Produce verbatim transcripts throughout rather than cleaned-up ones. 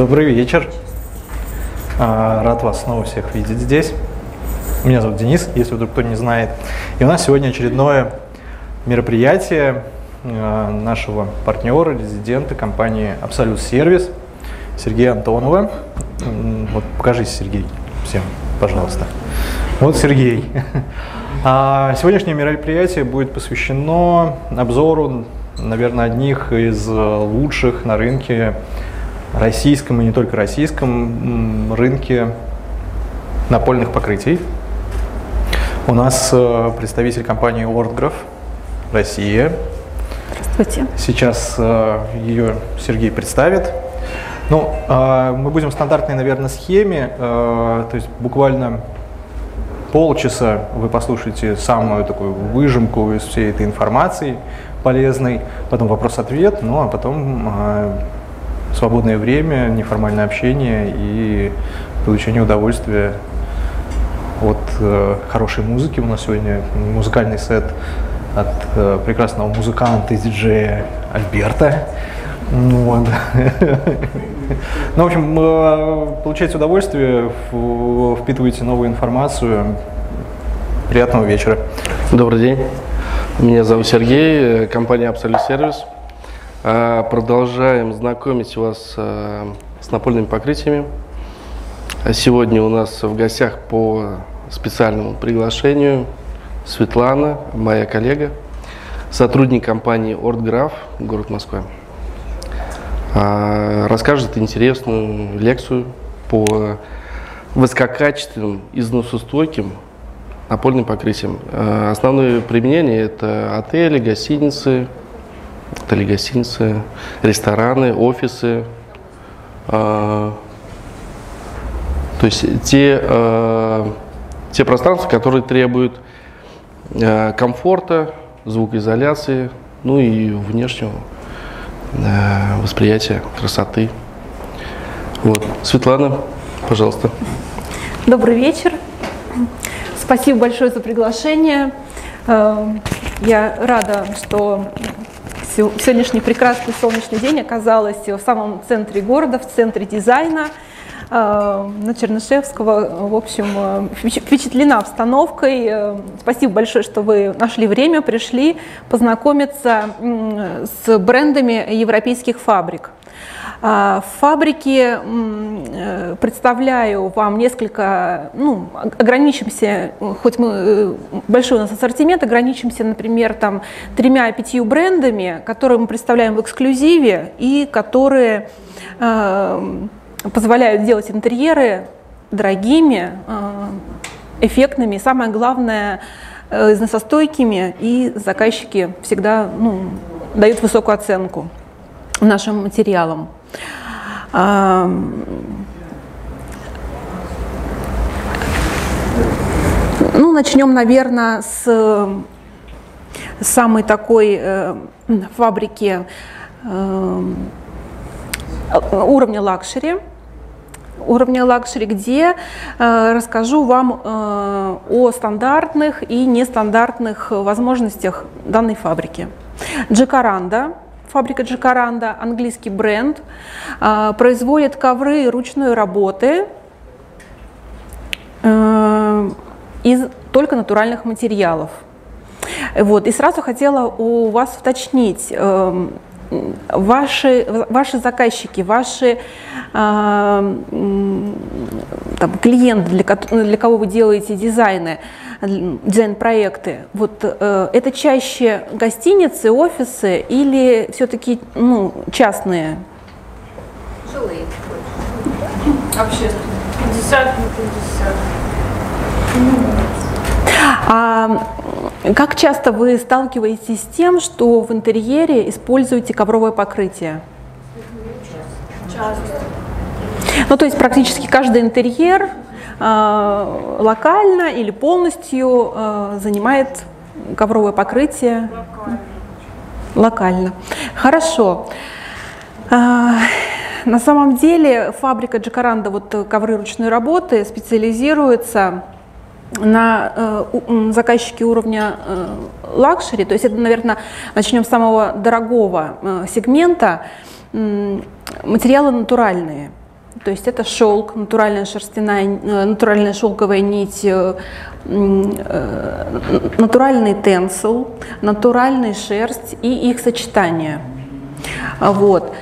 Добрый вечер. Рад вас снова всех видеть здесь. Меня зовут Денис, если вдруг кто не знает. И у нас сегодня очередное мероприятие нашего партнера, резидента компании Absolute Service Сергея Антонова. Вот покажись, Сергей, всем, пожалуйста. Вот Сергей. А сегодняшнее мероприятие будет посвящено обзору, наверное, одних из лучших на рынке, российском и не только российском, рынке напольных покрытий. У нас представитель компании Ortgraf Россия. Здравствуйте. Сейчас ее Сергей представит. Ну, мы будем в стандартной, наверное, схеме, то есть буквально полчаса вы послушаете самую такую выжимку из всей этой информации полезной, потом вопрос-ответ, ну а потом э, свободное время, неформальное общение и получение удовольствия от э, хорошей музыки. У нас сегодня музыкальный сет от э, прекрасного музыканта и диджея Альберта. Вот. Ну, в общем, получайте удовольствие, впитывайте новую информацию. Приятного вечера. Добрый день. Меня зовут Сергей, компания Absolute Service. Продолжаем знакомить вас с напольными покрытиями. Сегодня у нас в гостях по специальному приглашению Светлана, моя коллега, сотрудник компании Ortgraf, город Москва. Расскажет интересную лекцию по высококачественным, износостойким напольным покрытием. Основное применение — это отели, гостиницы, отели, гостиницы, рестораны, офисы. То есть те, те пространства, которые требуют комфорта, звукоизоляции, ну и внешнего восприятия красоты. Вот. Светлана, пожалуйста. Добрый вечер. Спасибо большое за приглашение. Я рада, что сегодняшний прекрасный солнечный день оказалась в самом центре города, в центре дизайна, на Чернышевского. В общем, впечатлена обстановкой. Спасибо большое, что вы нашли время, пришли познакомиться с брендами европейских фабрик. В фабрике представляю вам несколько, ну, ограничимся, хоть мы большой у нас ассортимент, ограничимся, например, там тремя-пятью брендами, которые мы представляем в эксклюзиве и которые э, позволяют делать интерьеры дорогими, э, эффектными, и самое главное, э, износостойкими, и заказчики всегда, ну, дают высокую оценку нашим материалам. Ну, начнем, наверное, с самой такой э, фабрики э, уровня лакшери, уровня лакшери, где э, расскажу вам э, о стандартных и нестандартных возможностях данной фабрики. Джакаранда. Фабрика Джакаранда, английский бренд, производит ковры ручной работы из только натуральных материалов. Вот. И сразу хотела у вас уточнить, ваши, ваши заказчики, ваши там, клиенты, для, для кого вы делаете дизайны, дизайн-проекты, вот э, это чаще гостиницы, офисы или все-таки, ну, частные? Жилые. Общественные. пятьдесят на пятьдесят. А как часто вы сталкиваетесь с тем, что в интерьере используете ковровое покрытие? Часто. Ну, то есть практически каждый интерьер э, локально или полностью э, занимает ковровое покрытие? Локально. Локально. Хорошо. А, на самом деле фабрика Джакаранда, вот ковры ручной работы, специализируется на э, заказчики уровня э, лакшери, то есть это, наверное, начнем с самого дорогого э, сегмента, э, материалы натуральные. То есть это шелк, натуральная шерстяная, натуральная шелковая нить, натуральный тенсил, натуральная шерсть и их сочетание. Вот.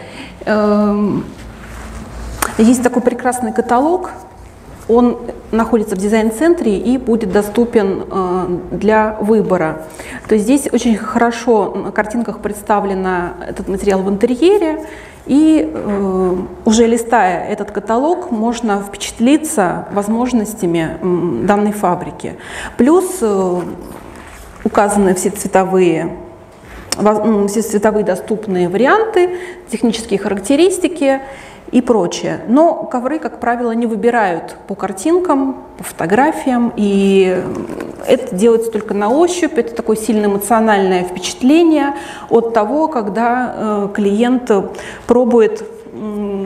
Есть такой прекрасный каталог. Он находится в дизайн-центре и будет доступен для выбора. То есть здесь очень хорошо на картинках представлен этот материал в интерьере. И э, уже листая этот каталог, можно впечатлиться возможностями э, данной фабрики. Плюс э, указаны все цветовые, э, все цветовые доступные варианты, технические характеристики и прочее. Но ковры, как правило, не выбирают по картинкам, по фотографиям, и это делается только на ощупь. Это такое сильно эмоциональное впечатление от того, когда э, клиент пробует э,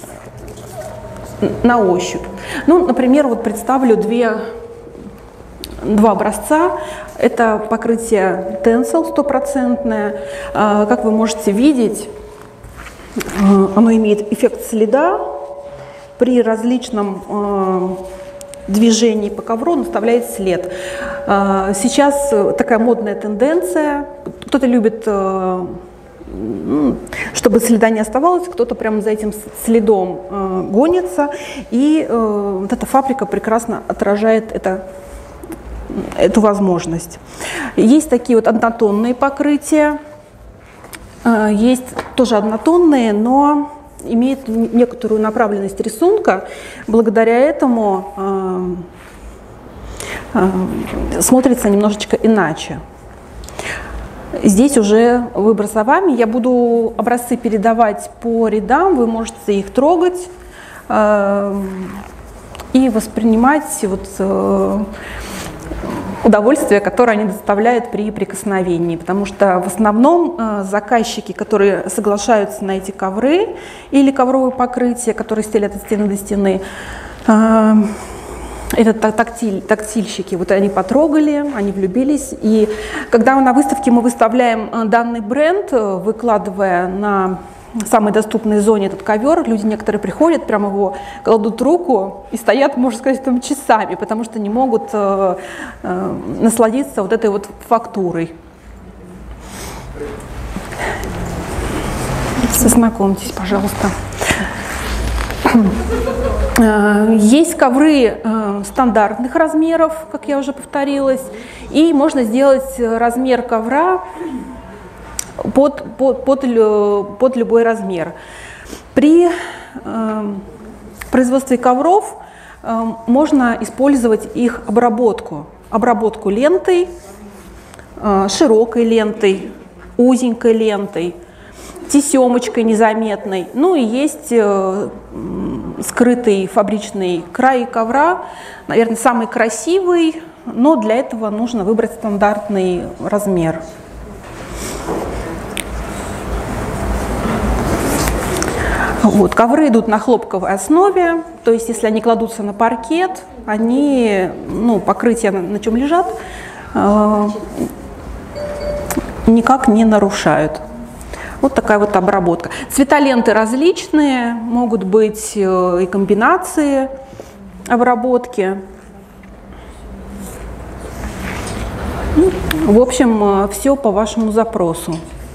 на ощупь. Ну, например, вот представлю две, два образца. Это покрытие тенсил стопроцентное. Э, как вы можете видеть, оно имеет эффект следа. При различном э, движении по ковру он оставляет след. Э, сейчас такая модная тенденция. Кто-то любит, э, чтобы следа не оставалось, кто-то прямо за этим следом э, гонится. И э, вот эта фабрика прекрасно отражает это, эту возможность. Есть такие вот однотонные покрытия. Есть тоже однотонные, но имеют некоторую направленность рисунка. Благодаря этому э, э, смотрится немножечко иначе. Здесь уже выбор за вами. Я буду образцы передавать по рядам, вы можете их трогать э, и воспринимать вот, э, удовольствие, которое они доставляют при прикосновении, потому что в основном э, заказчики, которые соглашаются на эти ковры или ковровые покрытия, которые стелят от стены до стены, э, это тактиль, тактильщики, вот они потрогали, они влюбились, и когда на выставке мы выставляем данный бренд, выкладывая на самой доступной зоне этот ковер, люди некоторые приходят, прямо его кладут руку и стоят, можно сказать, там часами, потому что не могут э, э, насладиться вот этой вот фактурой. Познакомьтесь, пожалуйста. Есть ковры э, стандартных размеров, как я уже повторилась, и можно сделать размер ковра Под, под, под, под любой размер. При э, производстве ковров э, можно использовать их обработку. Обработку лентой, э, широкой лентой, узенькой лентой, тесемочкой незаметной. Ну и есть э, скрытый фабричный край ковра, наверное, самый красивый, но для этого нужно выбрать стандартный размер. Вот, ковры идут на хлопковой основе, то есть если они кладутся на паркет, они, ну, покрытия, на, на чем лежат, э, никак не нарушают. Вот такая вот обработка. Цвета ленты различные, могут быть э, и комбинации обработки. Ну, в общем, э, все по вашему запросу.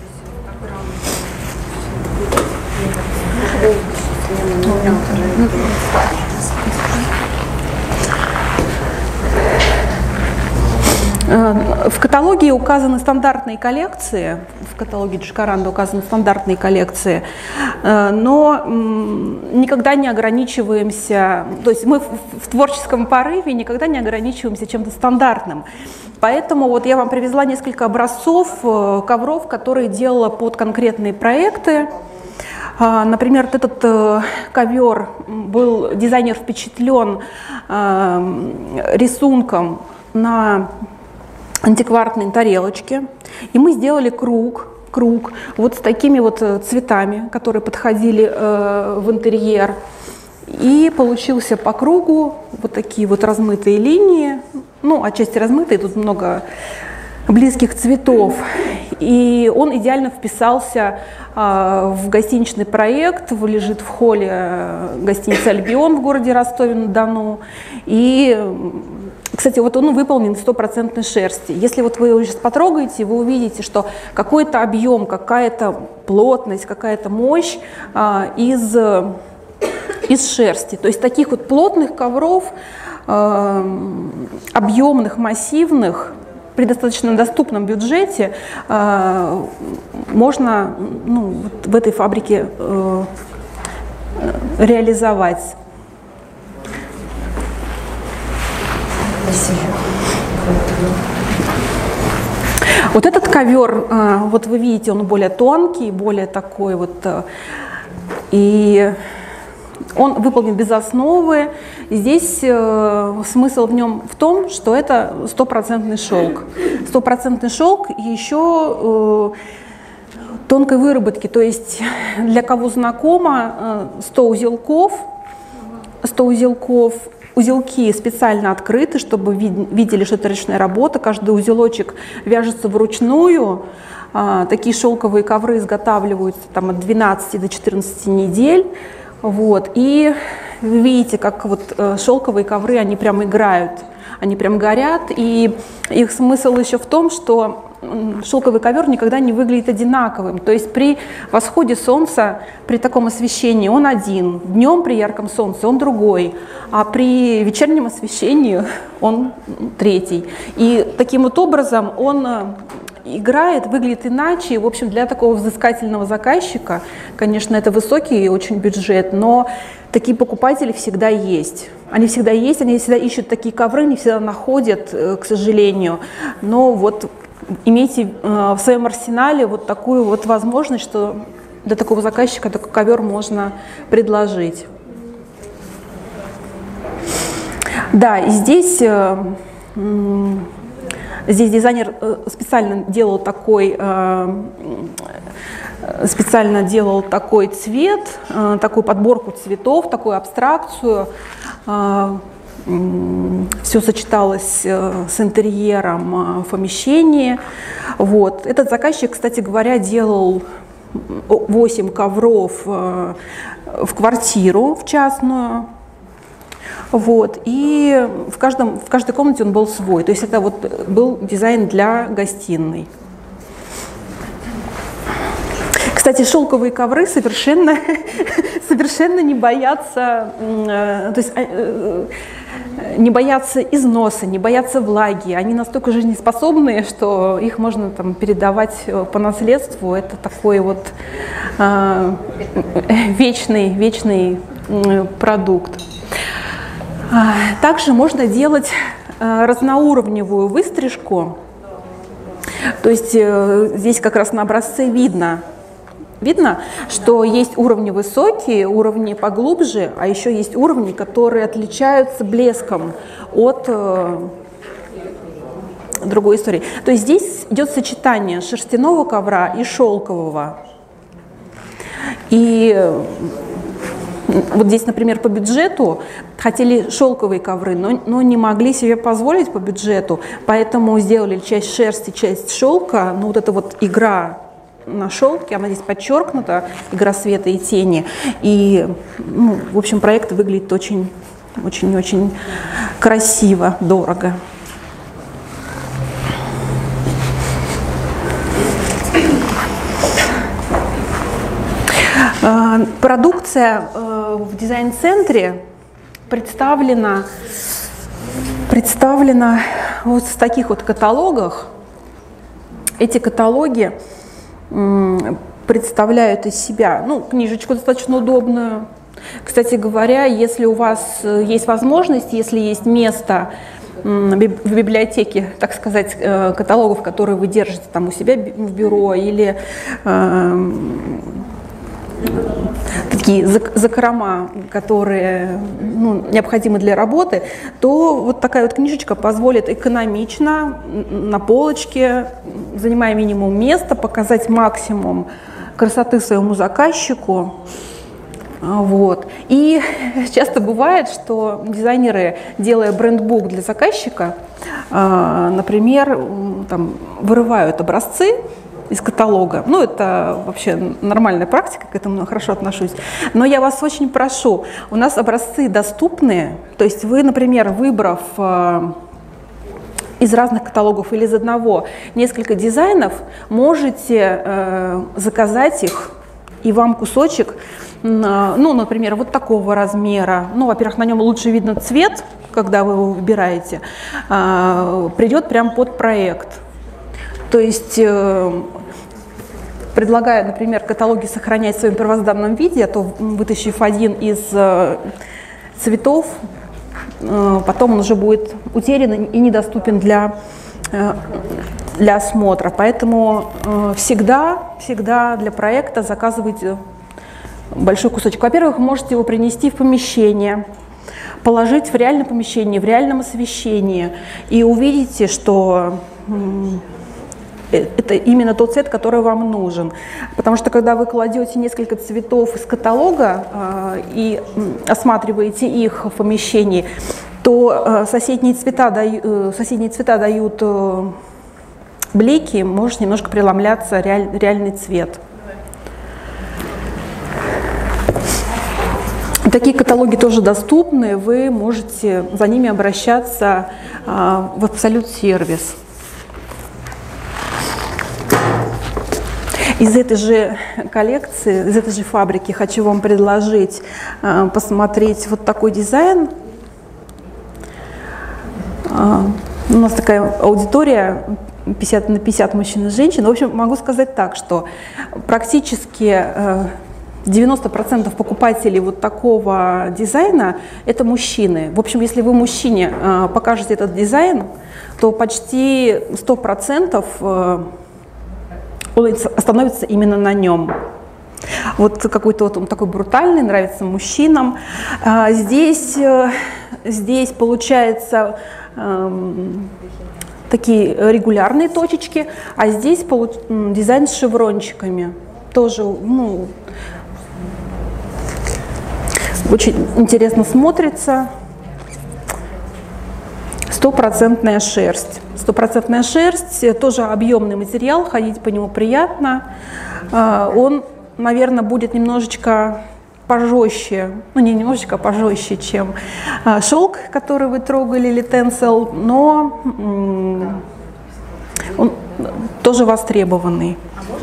В каталоге указаны стандартные коллекции, в каталоге Джакаранда указаны стандартные коллекции, но никогда не ограничиваемся, то есть мы в творческом порыве никогда не ограничиваемся чем-то стандартным. Поэтому вот я вам привезла несколько образцов ковров, которые делала под конкретные проекты. Например, вот этот э, ковер был дизайнер впечатлен э, рисунком на антикварной тарелочке, и мы сделали круг, круг вот с такими вот цветами, которые подходили э, в интерьер, и получился по кругу вот такие вот размытые линии, ну, отчасти размытые, тут много близких цветов. И он идеально вписался в гостиничный проект, лежит в холле гостиницы «Альбион» в городе Ростове-на-Дону. И, кстати, вот он выполнен из стопроцентной шерсти. Если вот вы его сейчас потрогаете, вы увидите, что какой-то объем, какая-то плотность, какая-то мощь из, из шерсти. То есть таких вот плотных ковров, объемных, массивных, при достаточно доступном бюджете э, можно ну, вот в этой фабрике э, реализовать. Вот этот ковер, э, вот вы видите, он более тонкий, более такой вот, э, и он выполнен без основы. Здесь э, смысл в нем в том, что это стопроцентный шелк. Стопроцентный шелк и еще э, тонкой выработки. То есть для кого знакомо, э, сто узелков, сто узелков, узелки специально открыты, чтобы вид видели, что это ручная работа. Каждый узелочек вяжется вручную. Э, такие шелковые ковры изготавливаются там, от двенадцати до четырнадцати недель. Вот. И вы видите, как вот э, шелковые ковры, они прям играют, они прям горят. И их смысл еще в том, что шелковый ковер никогда не выглядит одинаковым. То есть при восходе солнца, при таком освещении он один, днем при ярком солнце он другой, а при вечернем освещении он третий. И таким вот образом он играет, выглядит иначе. В общем, для такого взыскательного заказчика, конечно, это высокий очень бюджет, но такие покупатели всегда есть. Они всегда есть, они всегда ищут такие ковры, не всегда находят, к сожалению. Но вот имейте в своем арсенале вот такую вот возможность, что для такого заказчика такой ковер можно предложить. Да, и здесь... Здесь дизайнер специально делал такой, специально делал такой цвет, такую подборку цветов, такую абстракцию. Все сочеталось с интерьером в помещении. Вот. Этот заказчик, кстати говоря, делал восемь ковров в квартиру, в частную. Вот. И в, каждом, в каждой комнате он был свой. То есть это вот был дизайн для гостиной. Кстати, шелковые ковры совершенно, совершенно не боятся, то есть, не боятся износа, не боятся влаги. Они настолько жизнеспособные, что их можно там передавать по наследству. Это такой вот э, вечный, вечный продукт. Также можно делать разноуровневую выстрижку. То есть здесь как раз на образце видно, видно, что есть уровни высокие, уровни поглубже, а еще есть уровни, которые отличаются блеском от другой истории. То есть здесь идет сочетание шерстяного ковра и шелкового. И вот здесь, например, по бюджету хотели шелковые ковры, но, но не могли себе позволить по бюджету, поэтому сделали часть шерсти, часть шелка. Ну, вот эта вот игра на шелке, она здесь подчеркнута, игра света и тени. И, ну, в общем, проект выглядит очень, очень, очень красиво, дорого. Продукция в дизайн-центре представлена, представлена вот в таких вот каталогах. Эти каталоги представляют из себя, ну, книжечку достаточно удобную. Кстати говоря, если у вас есть возможность, если есть место в библиотеке, так сказать, каталогов, которые вы держите там у себя в бюро, или э, такие закрома, которые, ну, необходимы для работы, то вот такая вот книжечка позволит экономично на полочке, занимая минимум места, показать максимум красоты своему заказчику. Вот. И часто бывает, что дизайнеры, делая брендбук для заказчика, например, там, вырывают образцы из каталога. Ну, это вообще нормальная практика, к этому хорошо отношусь. Но я вас очень прошу, у нас образцы доступные, то есть вы, например, выбрав из разных каталогов или из одного несколько дизайнов, можете э, заказать их, и вам кусочек, э, ну, например, вот такого размера, ну, во-первых, на нем лучше видно цвет, когда вы его выбираете, э, придет прямо под проект. То есть, э, предлагая, например, каталоги сохранять в своем первозданном виде, а то, вытащив один из э, цветов, потом он уже будет утерян и недоступен для, для осмотра. Поэтому всегда, всегда для проекта заказывайте большой кусочек. Во-первых, можете его принести в помещение, положить в реальное помещение, в реальном освещении, и увидите, что это именно тот цвет, который вам нужен. Потому что когда вы кладете несколько цветов из каталога э, и осматриваете их в помещении, то э, соседние, цвета даю, э, соседние цвета дают э, блики, может немножко преломляться реаль, реальный цвет. Такие каталоги тоже доступны, вы можете за ними обращаться э, в Absolute сервис. Из этой же коллекции, из этой же фабрики хочу вам предложить э, посмотреть вот такой дизайн. Э, у нас такая аудитория пятьдесят на пятьдесят мужчин и женщин. В общем, могу сказать так, что практически э, девяносто процентов покупателей вот такого дизайна – это мужчины. В общем, если вы мужчине э, покажете этот дизайн, то почти сто процентов э, он остановится именно на нем. Вот какой-то вот он такой брутальный, нравится мужчинам. А здесь, здесь получается эм, такие регулярные точечки, а здесь получ... дизайн с шеврончиками. Тоже, ну, очень интересно смотрится. Стопроцентная шерсть. Стопроцентная шерсть, тоже объемный материал, ходить по нему приятно. Он, наверное, будет немножечко пожестче, ну не немножечко, а пожестче, чем шелк, который вы трогали, или тенсел, но он тоже востребованный.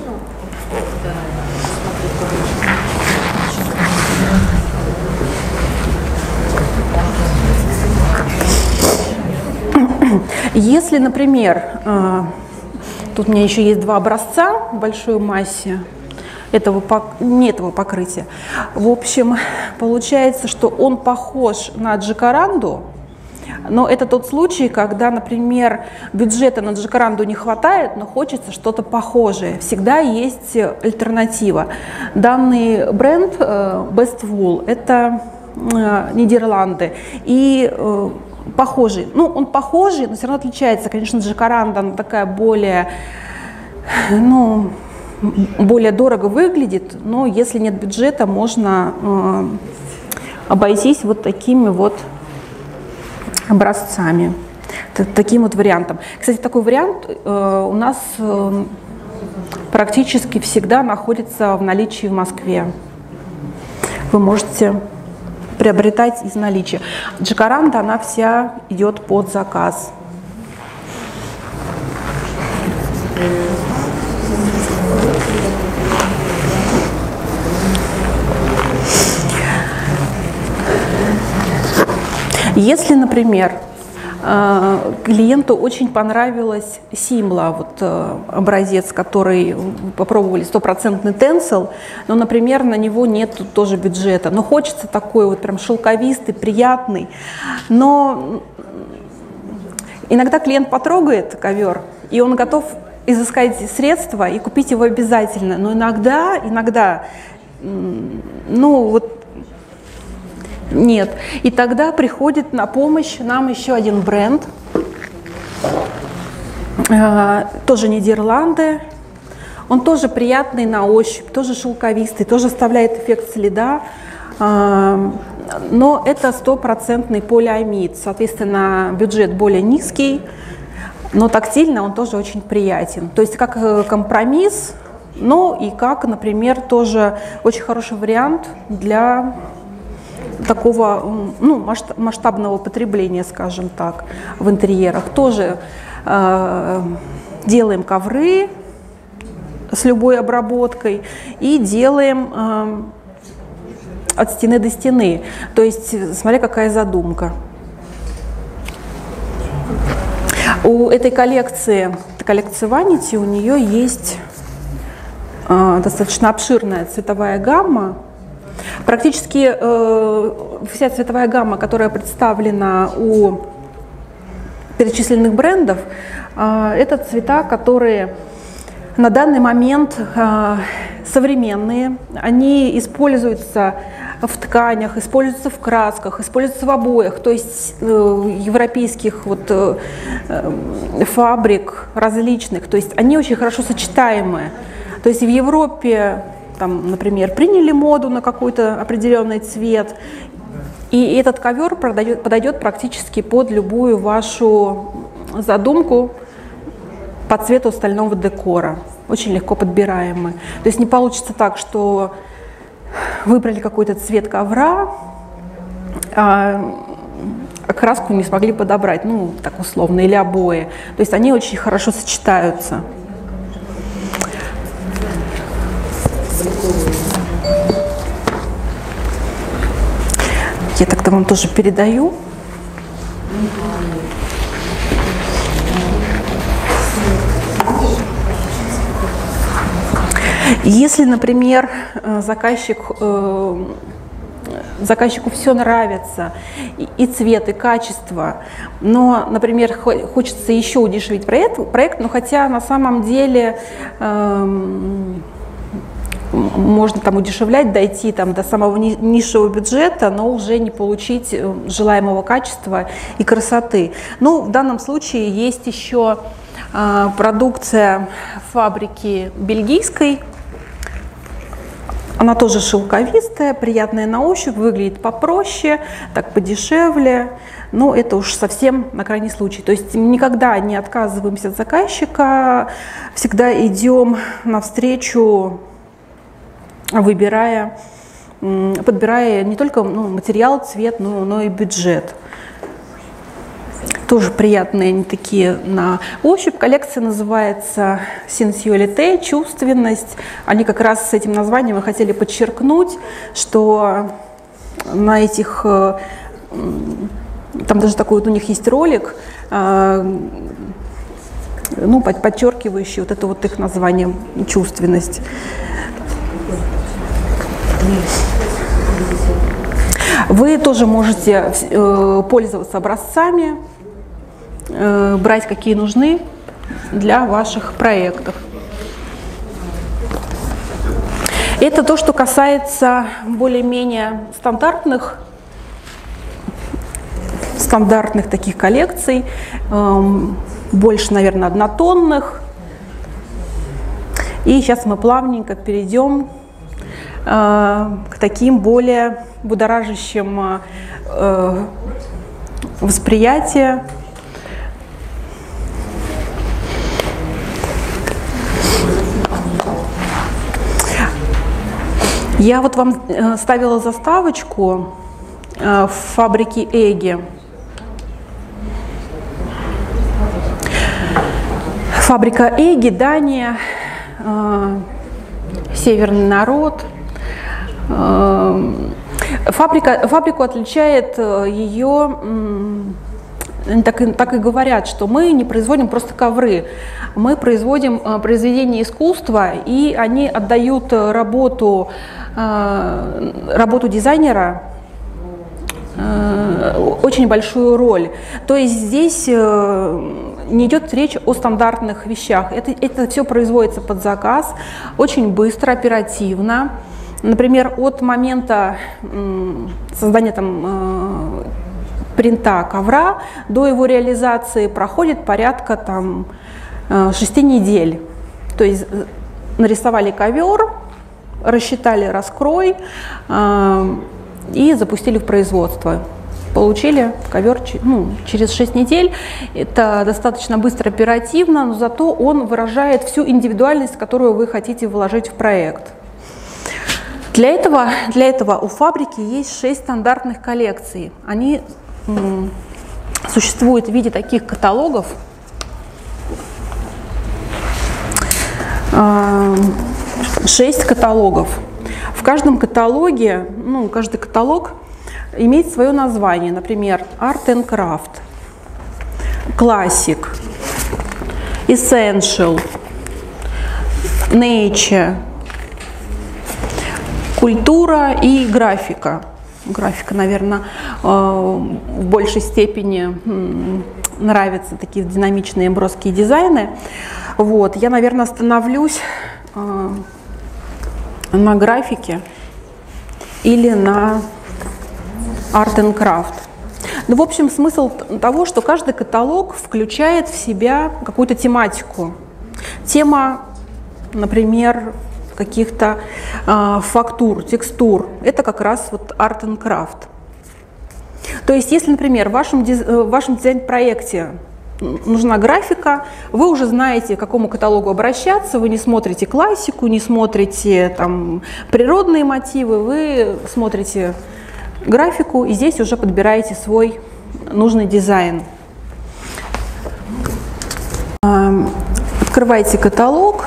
Если, например, тут у меня еще есть два образца в большой массе, этого, не этого покрытия, в общем, получается, что он похож на джакаранду, но это тот случай, когда, например, бюджета на джакаранду не хватает, но хочется что-то похожее. Всегда есть альтернатива. Данный бренд Best Wool – это Нидерланды, и похожий. Ну, он похожий, но все равно отличается. Конечно, джакаранда, она такая более, ну, более дорого выглядит, но если нет бюджета, можно э, обойтись вот такими вот образцами, таким вот вариантом. Кстати, такой вариант э, у нас э, практически всегда находится в наличии в Москве. Вы можете приобретать из наличия. Джакаранда, она вся идет под заказ. Если, например, клиенту очень понравилась Симла, вот образец, который попробовали, стопроцентный тенсел, но, например, на него нет тоже бюджета, но хочется такой вот прям шелковистый, приятный, но иногда клиент потрогает ковер, и он готов изыскать средства и купить его обязательно, но иногда, иногда, ну вот, нет. И тогда приходит на помощь нам еще один бренд, э, тоже Нидерланды. Он тоже приятный на ощупь, тоже шелковистый, тоже оставляет эффект следа. Э, но это стопроцентный полиамид, соответственно, бюджет более низкий. но тактильно он тоже очень приятен. То есть как компромисс, но и как, например, тоже очень хороший вариант для такого, ну, масштабного потребления, скажем так, в интерьерах. Тоже э, делаем ковры с любой обработкой и делаем э, от стены до стены. То есть, смотря какая задумка. У этой коллекции, коллекции Vanity, у нее есть э, достаточно обширная цветовая гамма. Практически э, вся цветовая гамма, которая представлена у перечисленных брендов, э, это цвета, которые на данный момент э, современные. Они используются в тканях, используются в красках, используются в обоях, то есть э, европейских вот, э, э, фабрик различных. То есть они очень хорошо сочетаемые. То есть в Европе, там, например, приняли моду на какой-то определенный цвет, и этот ковер подойдет, подойдет практически под любую вашу задумку по цвету остального декора. Очень легко подбираемый. То есть не получится так, что выбрали какой-то цвет ковра, а краску не смогли подобрать, ну, так условно, или обои. То есть они очень хорошо сочетаются. Я тогда вам тоже передаю. Если, например, заказчик, э, заказчику все нравится, и, и цвет, и качество, но, например, хочется еще удешевить проект, проект, но хотя на самом деле э, можно там удешевлять, дойти там до самого низшего бюджета, но уже не получить желаемого качества и красоты. Ну, в данном случае есть еще э, продукция фабрики бельгийской. Она тоже шелковистая, приятная на ощупь, выглядит попроще, так подешевле, но это уж совсем на крайний случай. То есть никогда не отказываемся от заказчика, всегда идем навстречу, выбирая, подбирая не только ну, материал, цвет, но, но и бюджет. Тоже приятные они такие на ощупь. Коллекция называется Sensualité, чувственность. Они как раз с этим названием хотели подчеркнуть, что на этих, там даже такой вот у них есть ролик, ну, подчеркивающий вот это вот их название чувственность. Вы тоже можете пользоваться образцами, брать какие нужны для ваших проектов. Это то, что касается более-менее стандартных, стандартных таких коллекций, больше, наверное, однотонных. И сейчас мы плавненько перейдем к таким более будоражащим восприятия. Я вот вам ставила заставочку в фабрике Эги. Фабрика Эги, Дания, северный народ. Фабрика, фабрику отличает ее, так и, так и говорят, что мы не производим просто ковры, мы производим произведения искусства, и они отдают работу, работу дизайнера очень большую роль. То есть здесь не идет речь о стандартных вещах, это, это все производится под заказ, очень быстро, оперативно. Например, от момента создания там, принта ковра до его реализации проходит порядка там, шести недель. То есть нарисовали ковер, рассчитали раскрой и запустили в производство. получили ковер ну, через шесть недель. Это достаточно быстро, оперативно, но зато он выражает всю индивидуальность, которую вы хотите вложить в проект. Для этого, для этого у фабрики есть шесть стандартных коллекций. Они м, существуют в виде таких каталогов. Шесть каталогов. В каждом каталоге, ну, каждый каталог имеет свое название, например, Art and Craft, Classic, Essential, Nature, Культура и графика. Графика, наверное, в большей степени нравятся такие динамичные броские дизайны. Вот. Я, наверное, остановлюсь на графике или на Art and Craft. Ну, в общем, смысл того, что каждый каталог включает в себя какую-то тематику. Тема, например, каких-то э, фактур, текстур. Это как раз вот Art and Craft. То есть, если, например, в вашем, диз... в вашем дизайн-проекте нужна графика, вы уже знаете, к какому каталогу обращаться, вы не смотрите классику, не смотрите там, природные мотивы, вы смотрите графику и здесь уже подбираете свой нужный дизайн. Открывайте каталог.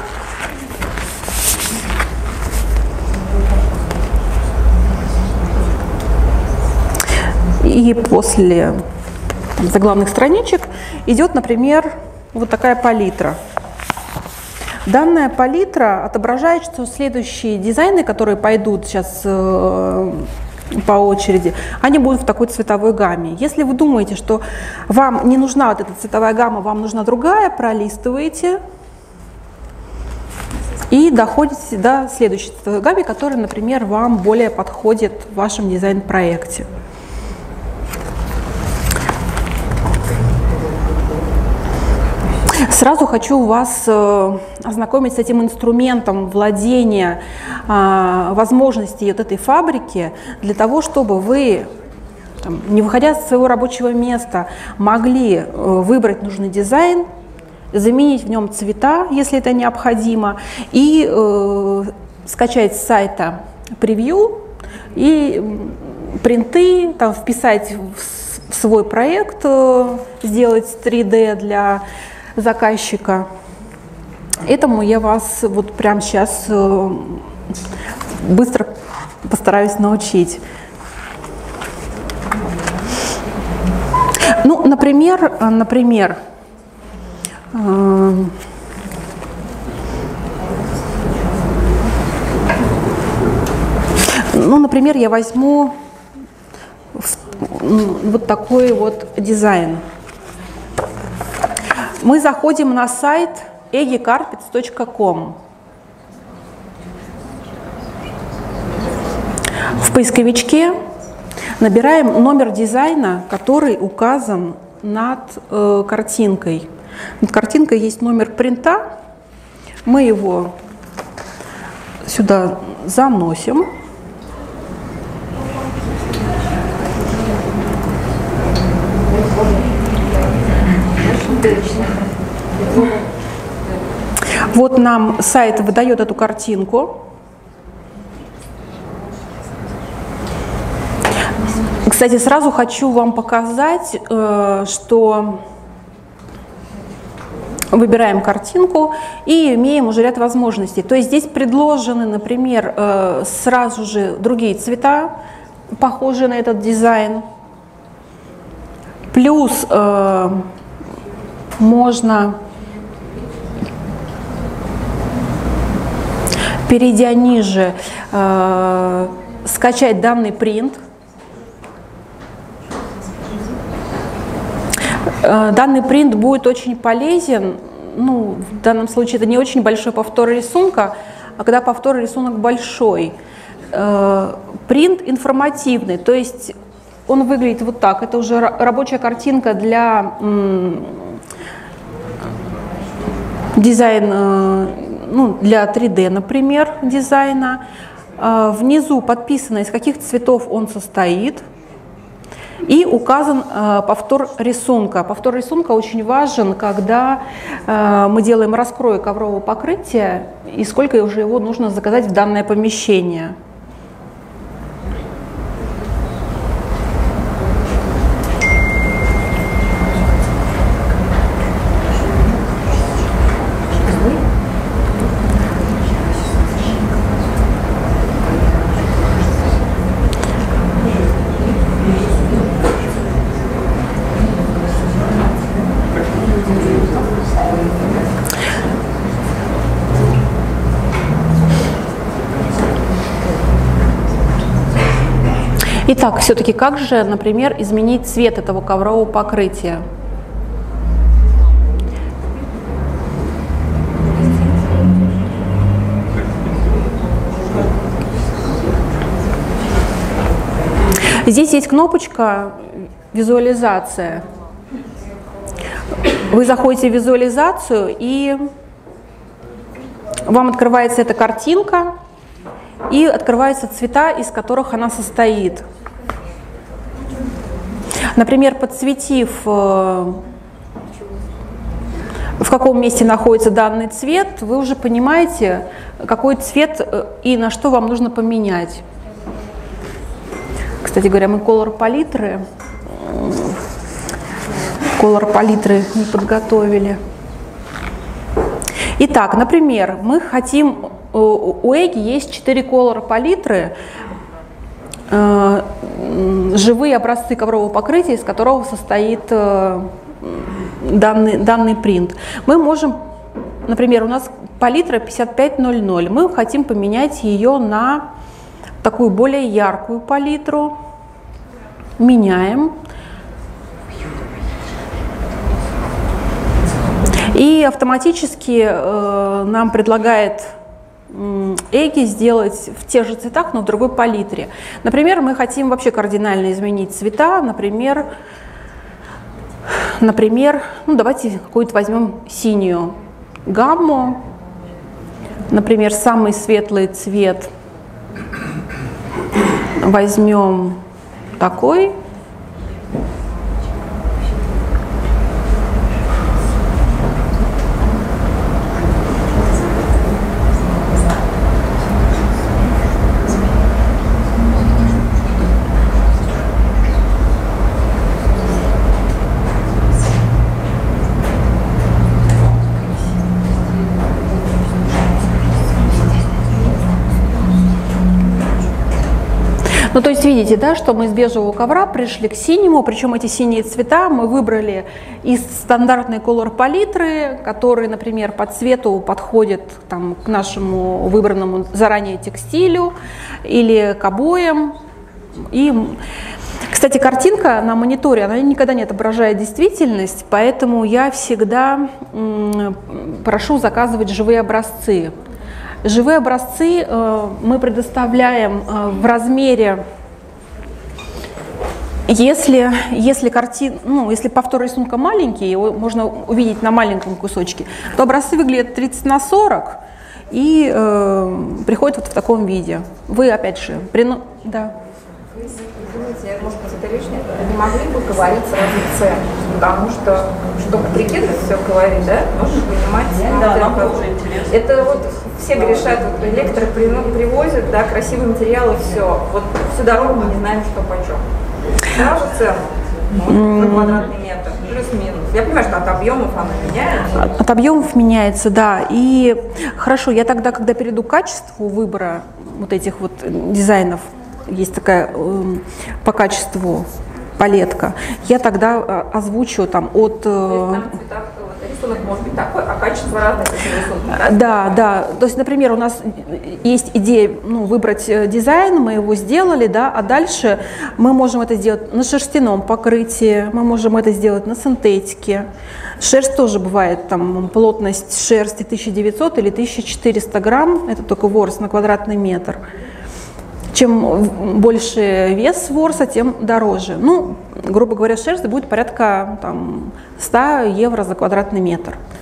И после заглавных страничек идет, например, вот такая палитра. Данная палитра отображает, что следующие дизайны, которые пойдут сейчас э, по очереди, они будут в такой цветовой гамме. Если вы думаете, что вам не нужна вот эта цветовая гамма, вам нужна другая, пролистываете и доходите до следующей цветовой гаммы, которая, например, вам более подходит в вашем дизайн-проекте. Сразу хочу вас э, ознакомить с этим инструментом владения э, возможностей вот этой фабрики, для того, чтобы вы, там, не выходя с своего рабочего места, могли э, выбрать нужный дизайн, заменить в нем цвета, если это необходимо, и э, скачать с сайта превью и принты, там, вписать в свой проект, э, сделать три дэ для заказчика. Этому я вас вот прямо сейчас э, быстро постараюсь научить. Ну, например, например, э, ну, например, я возьму вот такой вот дизайн. Мы заходим на сайт эгги карпетс точка ком. В поисковичке набираем номер дизайна, который указан над э, картинкой. Над картинкой есть номер принта. Мы его сюда заносим. Вот нам сайт выдает эту картинку. Кстати, сразу хочу вам показать, что выбираем картинку и имеем уже ряд возможностей. То есть здесь предложены, например, сразу же другие цвета, похожие на этот дизайн. Плюс э, можно, перейдя ниже, э, скачать данный принт. Э, данный принт будет очень полезен. Ну, в данном случае это не очень большой повтор рисунка, а когда повтор рисунок большой. Э, принт информативный, то есть он выглядит вот так. Это уже рабочая картинка для дизайна, ну, для три дэ, например, дизайна. Внизу подписано, из каких цветов он состоит. И указан э, повтор рисунка. Повтор рисунка очень важен, когда э, мы делаем раскрой коврового покрытия и сколько уже его нужно заказать в данное помещение. Итак, все-таки как же, например, изменить цвет этого коврового покрытия? Здесь есть кнопочка «Визуализация». Вы заходите в визуализацию, и вам открывается эта картинка, и открываются цвета, из которых она состоит. Например, подсветив, в каком месте находится данный цвет, вы уже понимаете, какой цвет и на что вам нужно поменять. Кстати говоря, мы color палитры, color палитры не подготовили. Итак, например, мы хотим, у Эги есть четыре color палитры, э, живые образцы коврового покрытия, из которого состоит э, данный, данный принт. Мы можем, например, у нас палитра пятьдесят пять ноль ноль, мы хотим поменять ее на такую более яркую палитру. Меняем. И автоматически э, нам предлагает э, Эги сделать в тех же цветах, но в другой палитре. Например, мы хотим вообще кардинально изменить цвета. Например, например ну, давайте какую-то возьмем синюю гамму. Например, самый светлый цвет возьмем такой. Ну, то есть видите, да, что мы из бежевого ковра пришли к синему, причем эти синие цвета мы выбрали из стандартной color палитры, которые, например, по цвету подходят там, к нашему выбранному заранее текстилю или к обоям. И, кстати, картинка на мониторе, она никогда не отображает действительность, поэтому я всегда м, прошу заказывать живые образцы. Живые образцы э, мы предоставляем э, в размере, если, если, картин, ну, если повтор рисунка маленький, его можно увидеть на маленьком кусочке, то образцы выглядят тридцать на сорок и э, приходят вот в таком виде. Вы опять же, прину... да. Извините, может быть, это лишнее. Не могли бы говорить сразу цену, потому что, чтобы прикидывать все говорить, да, нужно понимать. Да, нам тоже интересно. Это вот все грешат, вот электро привозят, да, красивые материалы, все. Вот всю дорогу мы не знаем, что почем. Сразу цену. Вот, на квадратный метр, плюс-минус. Я понимаю, что от объемов она меняется. От, от объемов меняется, да. И хорошо, я тогда, когда перейду к качеству выбора вот этих вот дизайнов, есть такая э, по качеству палетка, я тогда э, озвучу там от... Э, рисунок может быть такой, а качество разное по рисунку. Да? Да, да. То есть, например, у нас есть идея, ну, выбрать дизайн, мы его сделали, да, а дальше мы можем это сделать на шерстяном покрытии, мы можем это сделать на синтетике. Шерсть тоже бывает, там, плотность шерсти тысяча девятьсот или тысяча четыреста грамм, это только ворс на квадратный метр. Чем больше вес ворса, тем дороже. Ну, грубо говоря, шерсть будет порядка там, ста евро за квадратный метр. А вот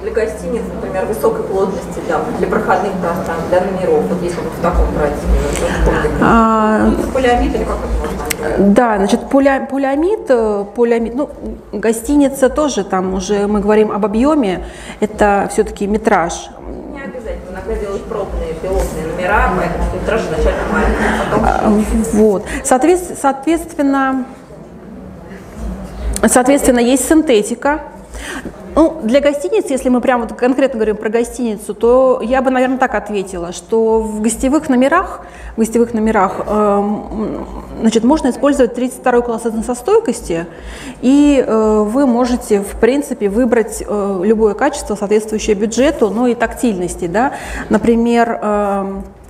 для гостиниц, например, высокой плотности, для, для проходных пространств, для номеров, вот если мы в таком брать, а, ну, полиамид или как это можно назвать? Да, значит, поля, полиамид, полиамид, ну, гостиница тоже, там уже мы говорим об объеме, это все-таки метраж. Не обязательно, иногда делают пробные, пилотные номера, поэтому метраж изначально маленький. Потом... Вот, соответственно, соответственно, соответственно, есть синтетика. Ну, для гостиниц, если мы прямо вот конкретно говорим про гостиницу, то я бы, наверное, так ответила, что в гостевых номерах, в гостевых номерах э, значит, можно использовать тридцать второй класс износостойкости, и э, вы можете, в принципе, выбрать э, любое качество, соответствующее бюджету, ну и тактильности. Да? Например, э,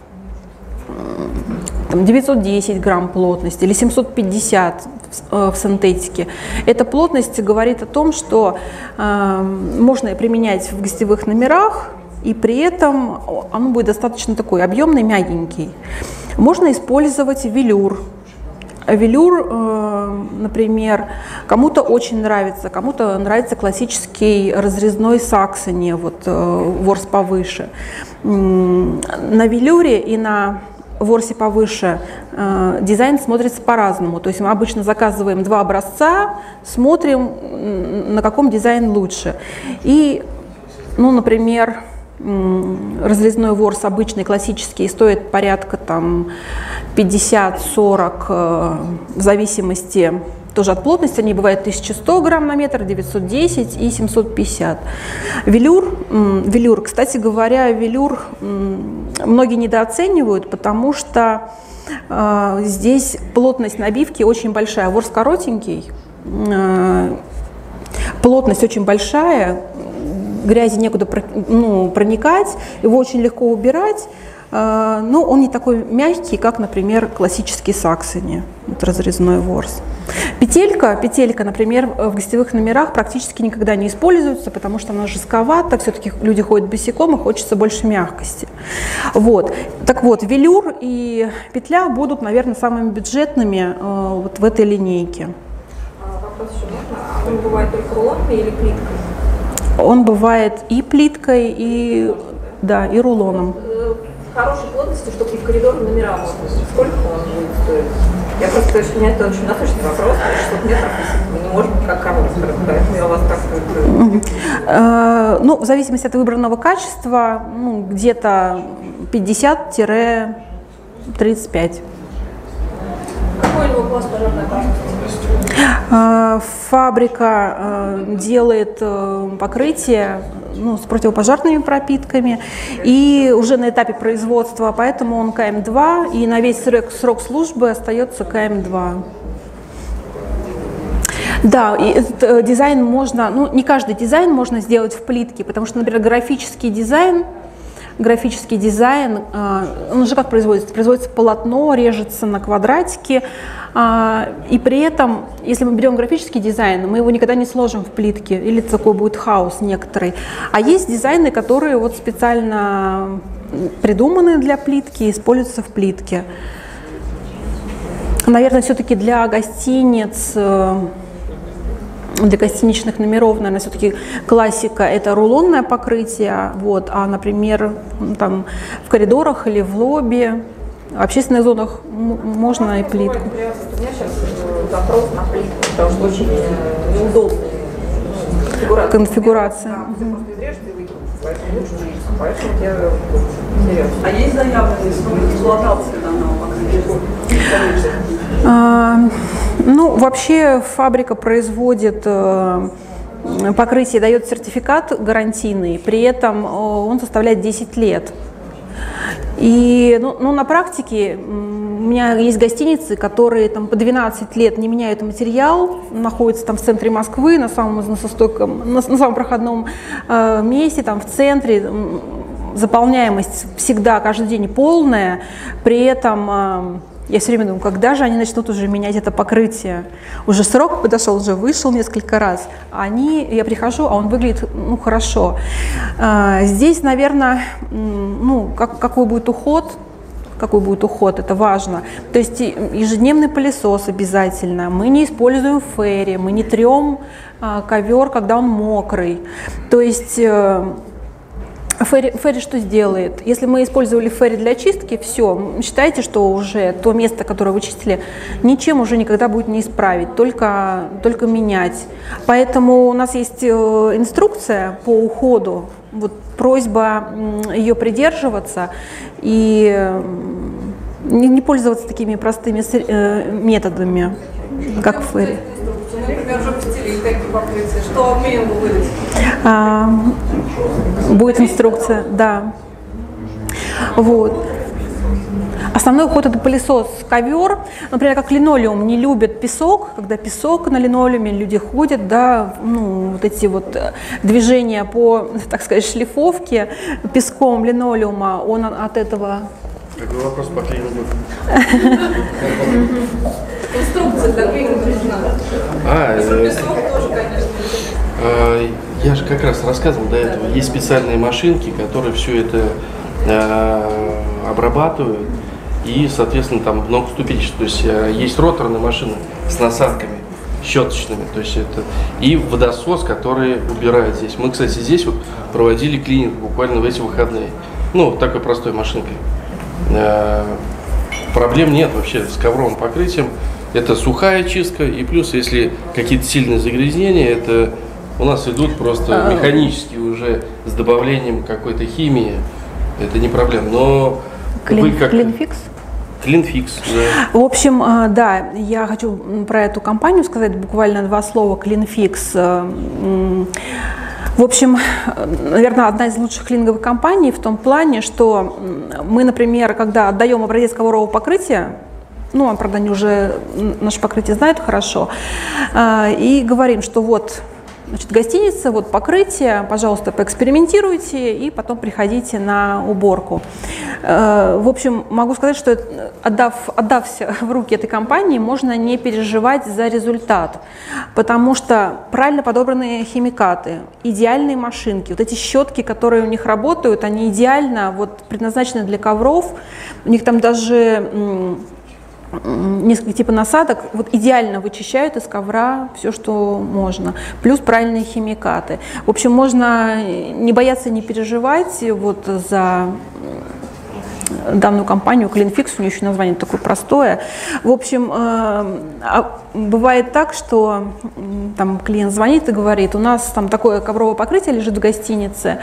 там девятьсот десять грамм плотности или семьсот пятьдесят в синтетике. Эта плотность говорит о том, что э, можно применять в гостевых номерах, и при этом оно будет достаточно такой объемный, мягенький. Можно использовать велюр. Велюр, э, например, кому-то очень нравится, кому-то нравится классический разрезной саксони, вот э, ворс повыше. На велюре и на ворсе повыше э, дизайн смотрится по-разному. То есть мы обычно заказываем два образца, смотрим, на каком дизайн лучше. И, ну, например, разрезной ворс обычный, классический, стоит порядка там пятьдесят-сорок, э, в зависимости тоже от плотности. Они бывают тысяча сто грамм на метр, девятьсот десять и семьсот пятьдесят. Велюр, велюр, кстати говоря, велюр многие недооценивают, потому что э, здесь плотность набивки очень большая. Ворс коротенький, э, плотность очень большая, грязи некуда ну, проникать, его очень легко убирать, э, но он не такой мягкий, как, например, классический саксони, вот разрезной ворс. Петелька, петелька, например, в гостевых номерах практически никогда не используется, потому что она жестковата, все-таки люди ходят босиком и хочется больше мягкости. Вот. Так вот, велюр и петля будут, наверное, самыми бюджетными э, вот в этой линейке. А, вопрос еще можно? А он бывает только рулонами или плиткой? Он бывает и плиткой, и, да, и рулоном. В хорошей плотности, чтобы и в коридор номера можно. Сколько он будет стоить? Я просто, у меня это очень насущный вопрос, шестьсот метров, мы не можем как кого-то, поэтому я вас так... Ну, в зависимости от выбранного качества, ну, где-то пятьдесят — тридцать пять. Какой у него класс пожарной опасности? Фабрика делает покрытие, ну, с противопожарными пропитками, и уже на этапе производства, поэтому он ка эм два, и на весь срок, срок службы остается ка эм два. Да, и этот дизайн можно, ну, не каждый дизайн можно сделать в плитке, потому что, например, графический дизайн, графический дизайн, он же как производится? Производится полотно, режется на квадратики, и при этом, если мы берем графический дизайн, мы его никогда не сложим в плитке, или такой будет хаос некоторый. А есть дизайны, которые вот специально придуманы для плитки и используются в плитке. Наверное, все-таки для гостиниц, для гостиничных номеров, наверное, все-таки классика – это рулонное покрытие, вот, а, например, там, в коридорах или в лобби, в общественных зонах можно и плитку. У меня сейчас запрос на плитку, потому что очень неудобная конфигурация. Конфигурация. Да, ты просто изрежешь и выкинешь, поэтому лучше жить. Поэтому я интересно. А есть заявленный срок эксплуатации данного покрытия? А, ну, вообще фабрика производит э, покрытие, дает сертификат гарантийный, при этом он составляет десять лет. И ну, ну, на практике у меня есть гостиницы, которые там, по двенадцать лет не меняют материал, находятся там в центре Москвы, на самом износостойком, на, на самом проходном э, месте, там в центре. Заполняемость всегда, каждый день полная, при этом э, я все время думаю, когда же они начнут уже менять это покрытие. Уже срок подошел, уже вышел несколько раз. А они, я прихожу, а он выглядит ну, хорошо. А, здесь, наверное, ну, как, какой будет уход, какой будет уход, это важно. То есть ежедневный пылесос обязательно. Мы не используем ферри, мы не трем а, ковер, когда он мокрый. То есть э, ферри, ферри что сделает? Если мы использовали ферри для чистки, все, считайте, что уже то место, которое вы чистили, ничем уже никогда будет не исправить, только, только менять. Поэтому у нас есть инструкция по уходу. Вот просьба ее придерживаться и не, не пользоваться такими простыми э, методами, как ферри. Например, уже постелили такие покрытия. Что минимум выдать? А, будет инструкция, да. Вот. Основной уход — это пылесос, ковер. Например, как линолеум не любят песок, когда песок на линолеуме, люди ходят, да, ну, вот эти вот движения по, так сказать, шлифовке песком линолеума, он от этого... Какой вопрос по клинингу? Инструкция для клининга нужна. А, Песок тоже, конечно. Я же как раз рассказывал до этого, есть специальные машинки, которые все это э, обрабатывают, и, соответственно, там многоступенчатые. То есть э, есть роторные машины с насадками щеточными, то есть это и водосос, который убирает здесь. Мы, кстати, здесь вот проводили клининг буквально в эти выходные. Ну, вот такой простой машинкой. Э, проблем нет вообще с ковровым покрытием. Это сухая чистка, и плюс, если какие-то сильные загрязнения, это у нас идут просто механически уже с добавлением какой-то химии. Это не проблема. Но Клин, вы как... Клинфикс? Клинфикс, да. В общем, да, я хочу про эту компанию сказать буквально два слова. Клинфикс. В общем, наверное, одна из лучших клининговых компаний в том плане, что мы, например, когда отдаем образец коврового покрытия, ну, правда, они уже наше покрытие знают хорошо, и говорим, что вот, значит, гостиница, вот покрытие, пожалуйста, поэкспериментируйте и потом приходите на уборку. В общем, могу сказать, что отдав, отдався в руки этой компании, можно не переживать за результат, потому что правильно подобранные химикаты, идеальные машинки, вот эти щетки, которые у них работают, они идеально вот предназначены для ковров, у них там даже несколько типов насадок, вот идеально вычищают из ковра все, что можно, плюс правильные химикаты. В общем, можно не бояться, не переживать вот за данную компанию Клинфикс, у нее еще название такое простое. В общем, бывает так, что там клиент звонит и говорит: у нас там такое ковровое покрытие лежит в гостинице,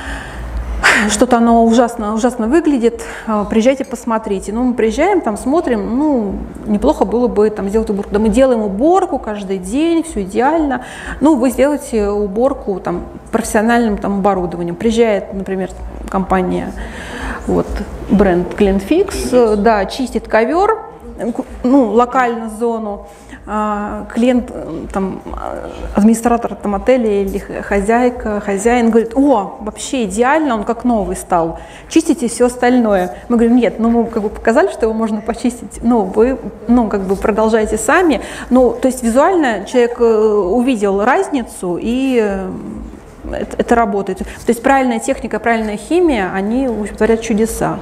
что-то оно ужасно, ужасно выглядит, приезжайте, посмотрите. Ну, мы приезжаем, там смотрим, ну, неплохо было бы там сделать уборку. Да мы делаем уборку каждый день, все идеально. Ну, вы сделаете уборку там профессиональным там оборудованием. Приезжает, например, компания, вот, бренд Клинфикс, да, чистит ковер, ну, локально зону. Клиент, там, администратор там, отеля или хозяйка, хозяин говорит: о, вообще идеально, он как новый стал, чистите все остальное. Мы говорим: нет, ну мы как бы показали, что его можно почистить, ну вы, ну как бы продолжайте сами. Ну, то есть визуально человек увидел разницу, и это, это работает. То есть правильная техника, правильная химия, они творят чудеса.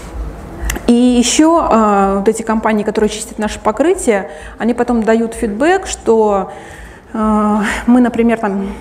И еще э, вот эти компании, которые чистят наше покрытие, они потом дают фидбэк, что э, мы, например, там,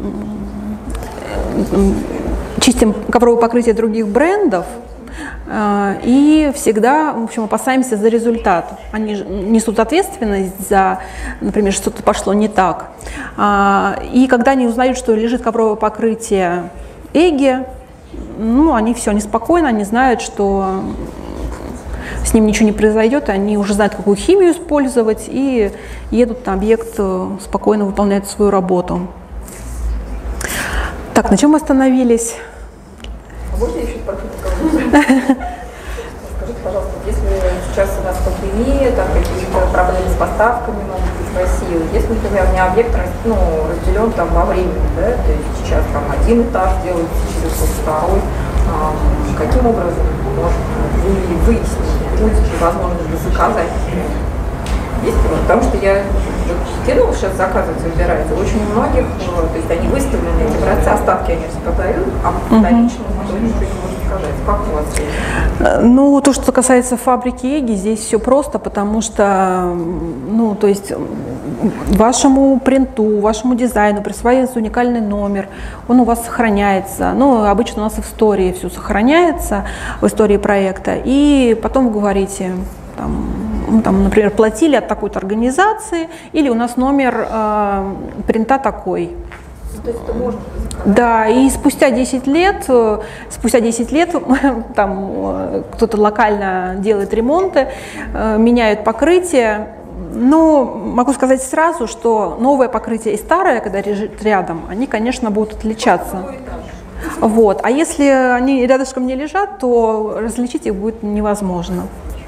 э, чистим ковровое покрытие других брендов э, и всегда, в общем, опасаемся за результат. Они несут ответственность за, например, что-то пошло не так. Э, и когда они узнают, что лежит ковровое покрытие Эге, ну, они все, они спокойно, они знают, что с ним ничего не произойдет, и они уже знают, какую химию использовать, и едут на объект, спокойно выполняют свою работу. Так, на чем мы остановились? Можно еще спросить? Скажите, пожалуйста, если сейчас у нас пандемия, там какие-то проблемы с поставками, может быть, в Россию, если, например, у меня объект ну, разделен там во времени, да, то есть сейчас там один этаж делается, через второй, а, каким образом можно выяснить, будет ли возможность заказать? Есть, потому что я вот кинула сейчас заказывать, выбирать, очень многих, то есть они выставлены, эти образцы, остатки они все продают, а вторично никто ничего не может сказать. Как у вас есть? Ну, то, что касается фабрики Эги, здесь все просто, потому что, ну, то есть вашему принту, вашему дизайну присваивается уникальный номер, он у вас сохраняется. Ну, обычно у нас и в истории все сохраняется, в истории проекта, и потом вы говорите, там, ну, там, например, платили от такой-то организации, или у нас номер э, принта такой. То есть это можно заказать? Да, и спустя десять лет, спустя десять лет там кто-то локально делает ремонты, меняют покрытие. Но могу сказать сразу, что новое покрытие и старое, когда лежит рядом, они, конечно, будут отличаться. Вот. А если они рядышком не лежат, то различить их будет невозможно.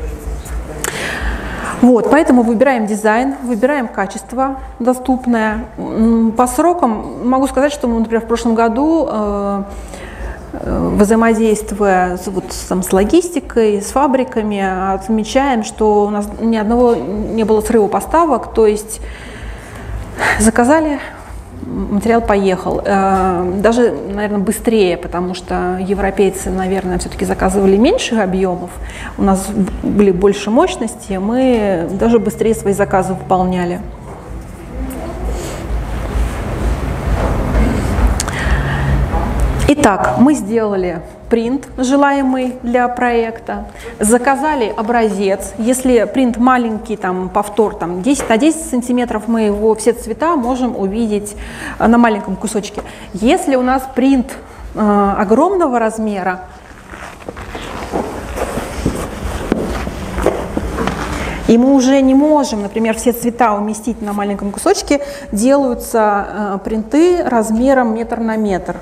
Вот, поэтому выбираем дизайн, выбираем качество доступное. По срокам могу сказать, что мы, например, в прошлом году, э, взаимодействуя с, вот, там, с логистикой, с фабриками, отмечаем, что у нас ни одного не было срыва поставок, то есть заказали, материал поехал. Даже, наверное, быстрее, потому что европейцы, наверное, все-таки заказывали меньше объемов, у нас были больше мощности, мы даже быстрее свои заказы выполняли. Итак, мы сделали принт, желаемый для проекта, заказали образец. Если принт маленький, там, повтор там, десять на десять сантиметров, мы его все цвета можем увидеть на маленьком кусочке. Если у нас принт э, огромного размера, и мы уже не можем, например, все цвета уместить на маленьком кусочке, делаются э, принты размером метр на метр.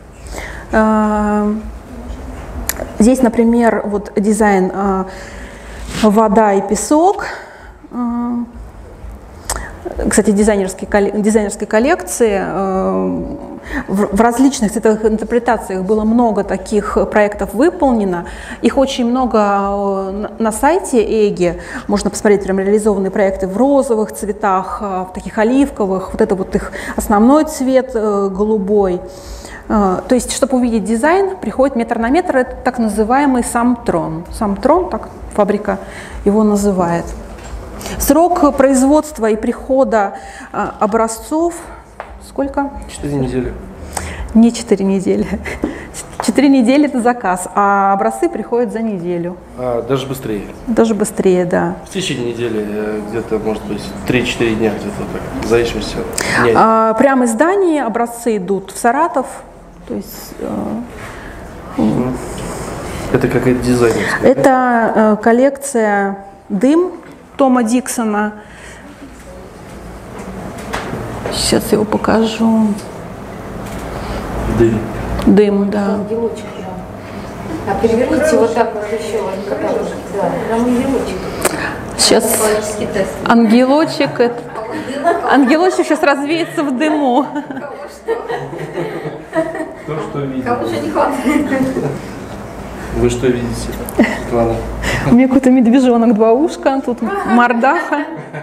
Здесь, например, вот дизайн «Вода и песок». Кстати, дизайнерской, дизайнерской коллекции. В различных цветовых интерпретациях было много таких проектов выполнено. Их очень много на сайте Эги. Можно посмотреть прям реализованные проекты в розовых цветах, в таких оливковых. Вот это вот их основной цвет голубой. То есть, чтобы увидеть дизайн, приходит метр на метр, это так называемый самтрон. Самтрон, так фабрика его называет. Срок производства и прихода образцов сколько? Четыре недели. Не четыре недели. Четыре недели это заказ, а образцы приходят за неделю. А, даже быстрее? Даже быстрее, да. В течение недели где-то, может быть, три-четыре дня где-то так, в зависимости от дня. А, прямо из Дании образцы идут в Саратов. То есть, э, это какая-то дизайнерская? Это э, коллекция «Дым» Тома Диксона. Сейчас его покажу. Дым. Дым, да. Ангелочек, да. А переверните вот так вот еще каталог. Да, там ангелочек. Сейчас ангелочек, это, ангелочек сейчас развеется в дыму. То, что видите. Кому же не хватает? Вы что видите, Светлана? У меня какой-то медвежонок, два ушка, тут мордаха.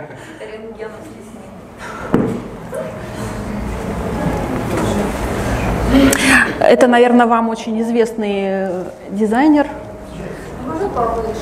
Это, наверное, вам очень известный дизайнер. Можно повыше?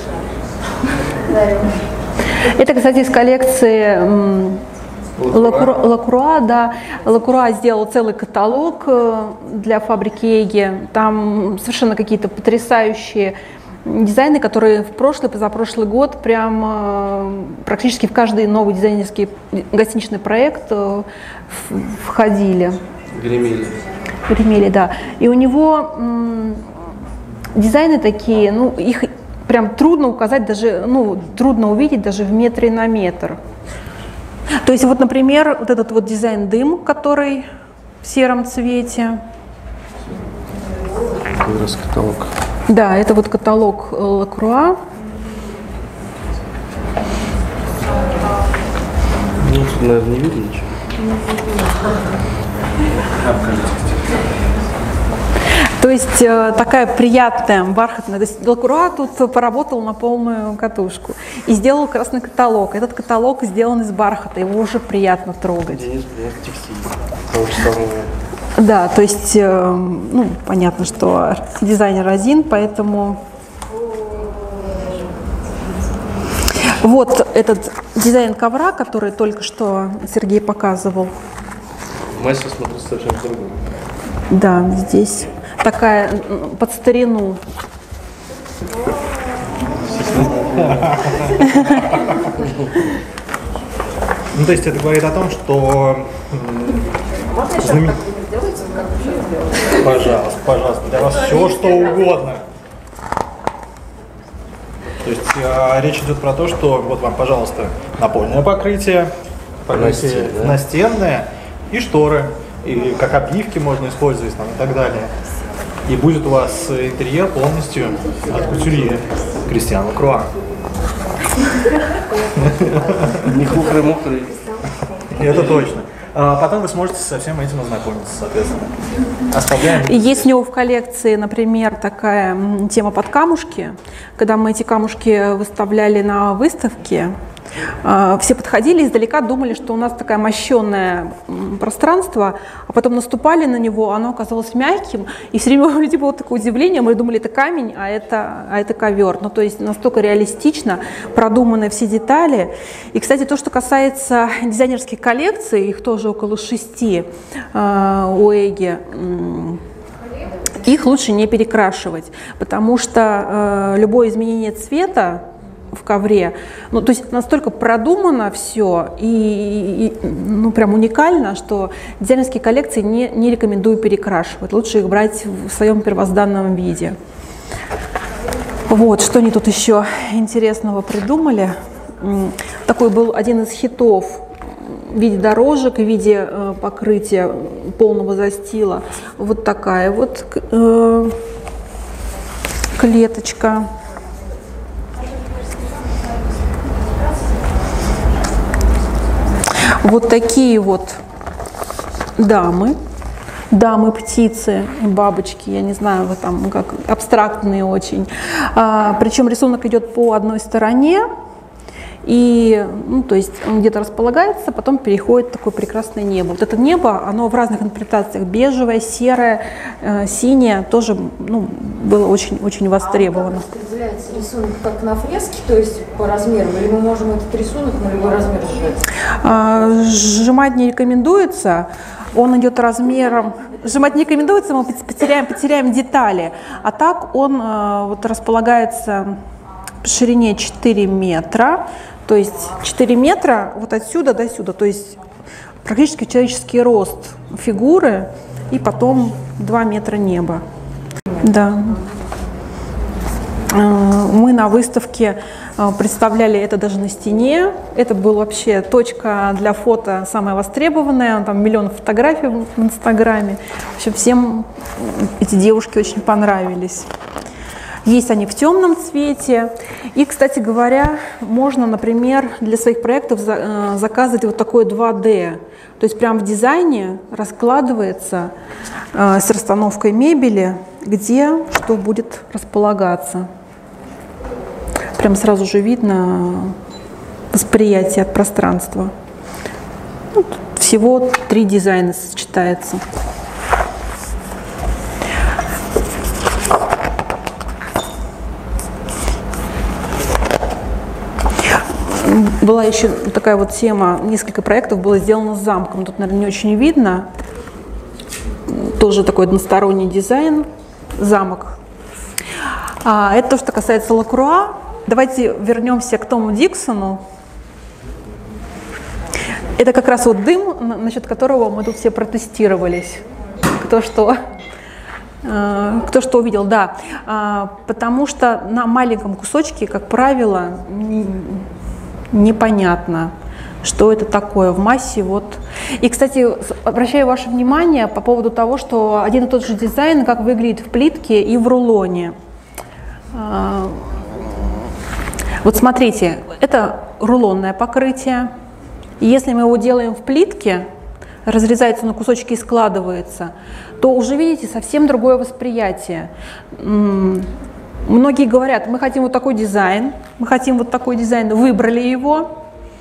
Это, кстати, из коллекции Лакруа, Лакруа, да. Лакруа сделал целый каталог для фабрики Эги. Там совершенно какие-то потрясающие дизайны, которые в прошлый, позапрошлый год прям практически в каждый новый дизайнерский гостиничный проект входили. Гремели. Гремели, да. И у него м, дизайны такие, ну, их прям трудно указать даже, ну, трудно увидеть даже в метре на метр. То есть вот, например, вот этот вот дизайн «Дым», который в сером цвете. Какой раз каталог. Да, это вот каталог Лакруа. Ну, тут, наверное, не видно ничего. То есть э, такая приятная, бархатная. То есть Делакруа тут поработал на полную катушку и сделал красный каталог. Этот каталог сделан из бархата, его уже приятно трогать. Денис, Денис, текстиль. Да, то есть, э, ну, понятно, что дизайнер один, поэтому... Вот этот дизайн ковра, который только что Сергей показывал. Масса смотрится совсем по-другому. Да, здесь такая под старину. Ну, то есть это говорит о том, что... Можно еще знамен... так сделайте, как вы сейчас делаете? Пожалуйста, пожалуйста, для вас все что угодно. То есть э, речь идет про то, что вот вам, пожалуйста, напольное покрытие, покрытие Настен, да? настенное и шторы, и как обивки можно использовать там, и так далее. И будет у вас интерьер полностью от кутюрье Кристиан Лакруа. Не хухры-мухры. Это точно. А потом вы сможете со всем этим ознакомиться, соответственно. Оставляем. Есть у него в коллекции, например, такая тема под камушки. Когда мы эти камушки выставляли на выставке, все подходили издалека, думали, что у нас такое мощенное пространство, а потом наступали на него, оно оказалось мягким, и все время у людей было такое удивление, мы думали, это камень, а это, а это ковер. Ну, то есть настолько реалистично продуманы все детали. И, кстати, то, что касается дизайнерских коллекций, их тоже около шести э, у Эги, их лучше не перекрашивать, потому что э, любое изменение цвета в ковре, ну, то есть настолько продумано все и, и ну, прям уникально, что дизайнерские коллекции не, не рекомендую перекрашивать, лучше их брать в своем первозданном виде. Вот, что они тут еще интересного придумали. Такой был один из хитов в виде дорожек, в виде э, покрытия полного застила. Вот такая вот э, клеточка. Вот такие вот дамы, дамы-птицы, бабочки, я не знаю, вы там как абстрактные очень. А, причем рисунок идет по одной стороне, и, ну, то есть он где-то располагается, потом переходит в такое прекрасное небо. Вот это небо, оно в разных интерпретациях, бежевое, серое, э, синее, тоже, ну, было очень-очень востребовано. А распределяется рисунок как на фреске, то есть по размеру, или мы можем этот рисунок на любой размер сжать? А, сжимать не рекомендуется, он идет размером, сжимать не рекомендуется, мы потеряем, потеряем детали, а так он э, вот располагается по ширине четыре метра, то есть четыре метра вот отсюда до сюда, то есть практически человеческий рост фигуры, и потом два метра неба. Да. Мы на выставке представляли это даже на стене. Это была вообще точка для фото самая востребованная. Там миллион фотографий в Инстаграме. В общем, всем эти девушки очень понравились. Есть они в темном цвете. И, кстати говоря, можно, например, для своих проектов заказывать вот такое два дэ. То есть прямо в дизайне раскладывается э, с расстановкой мебели, где что будет располагаться. Прям сразу же видно восприятие от пространства. Вот, всего три дизайна сочетается. Была еще такая вот тема, несколько проектов было сделано с замком. Тут, наверное, не очень видно. Тоже такой односторонний дизайн, замок. А, это то, что касается Лакруа. Давайте вернемся к Тому Диксону. Это как раз вот дым, насчет которого мы тут все протестировались. Кто что, кто что увидел, да. Потому что на маленьком кусочке, как правило, непонятно, что это такое в массе. Вот. И, кстати, обращаю ваше внимание по поводу того, что один и тот же дизайн, как выглядит в плитке и в рулоне. Вот смотрите, это рулонное покрытие. И если мы его делаем в плитке, разрезается на кусочки и складывается, то уже видите совсем другое восприятие. Многие говорят, мы хотим вот такой дизайн, мы хотим вот такой дизайн, выбрали его,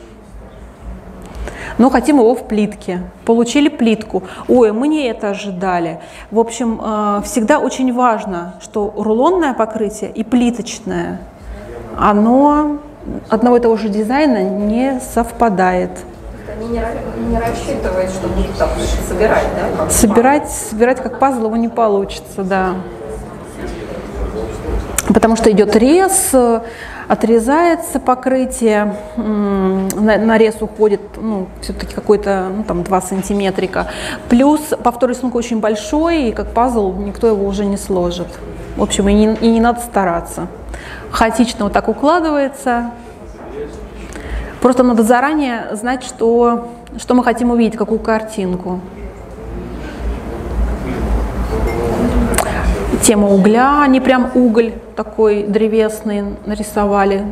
но хотим его в плитке. Получили плитку. Ой, мы не это ожидали. В общем, всегда очень важно, что рулонное покрытие и плиточное, оно одного и того же дизайна не совпадает. Они не, не рассчитывают, что будут там собирать, да? Как собирать, собирать как пазл его не получится, да. Потому что идет рез, отрезается покрытие, на, на рез уходит ну, все-таки какой-то ну, там два сантиметрика. Плюс повтор рисунка очень большой, и как пазл никто его уже не сложит. В общем, и не, и не надо стараться. Хаотично вот так укладывается. Просто надо заранее знать, что, что мы хотим увидеть, какую картинку. Тема угля, они прям уголь такой древесный нарисовали.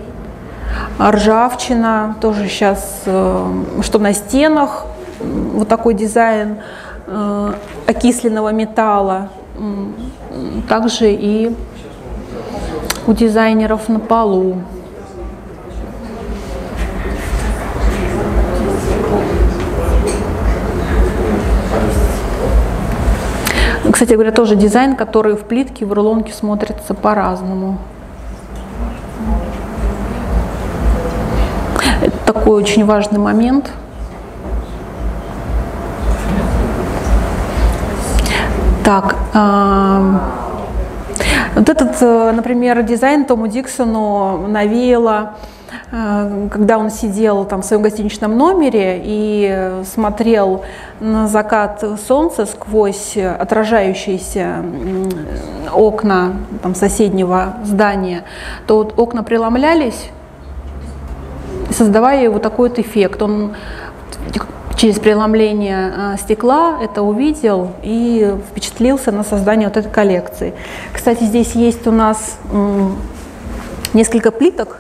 Ржавчина, тоже сейчас, что на стенах, вот такой дизайн окисленного металла. Также и у дизайнеров на полу. Кстати говоря, тоже дизайн, который в плитке, в рулонке смотрится по-разному. Это такой очень важный момент. Так, э, вот этот, например, дизайн Тому Диксону навеяло, э, когда он сидел там в своем гостиничном номере и смотрел на закат солнца сквозь отражающиеся окна там, соседнего здания, то вот окна преломлялись, создавая вот такой вот эффект. Он через преломление стекла это увидел и впечатлился на создание вот этой коллекции. Кстати, здесь есть у нас несколько плиток,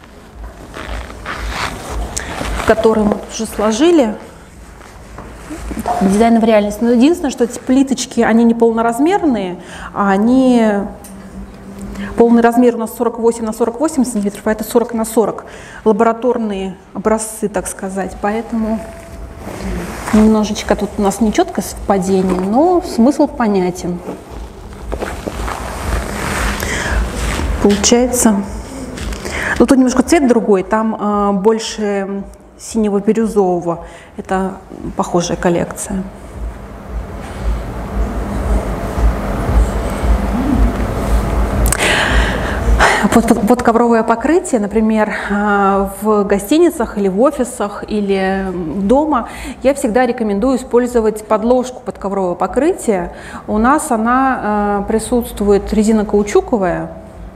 которые мы уже сложили. Дизайн в реальности. Но единственное, что эти плиточки, они не полноразмерные, а они полный размер у нас сорок восемь на сорок восемь сантиметров, а это сорок на сорок. Лабораторные образцы, так сказать. Поэтому немножечко тут у нас нечеткое совпадение, но смысл понятен. Получается. Но тут немножко цвет другой, там э, больше синего бирюзового. Это похожая коллекция. Вот, вот, вот ковровое покрытие, например, в гостиницах или в офисах или дома, я всегда рекомендую использовать подложку под ковровое покрытие. У нас она присутствует резинокаучуковая.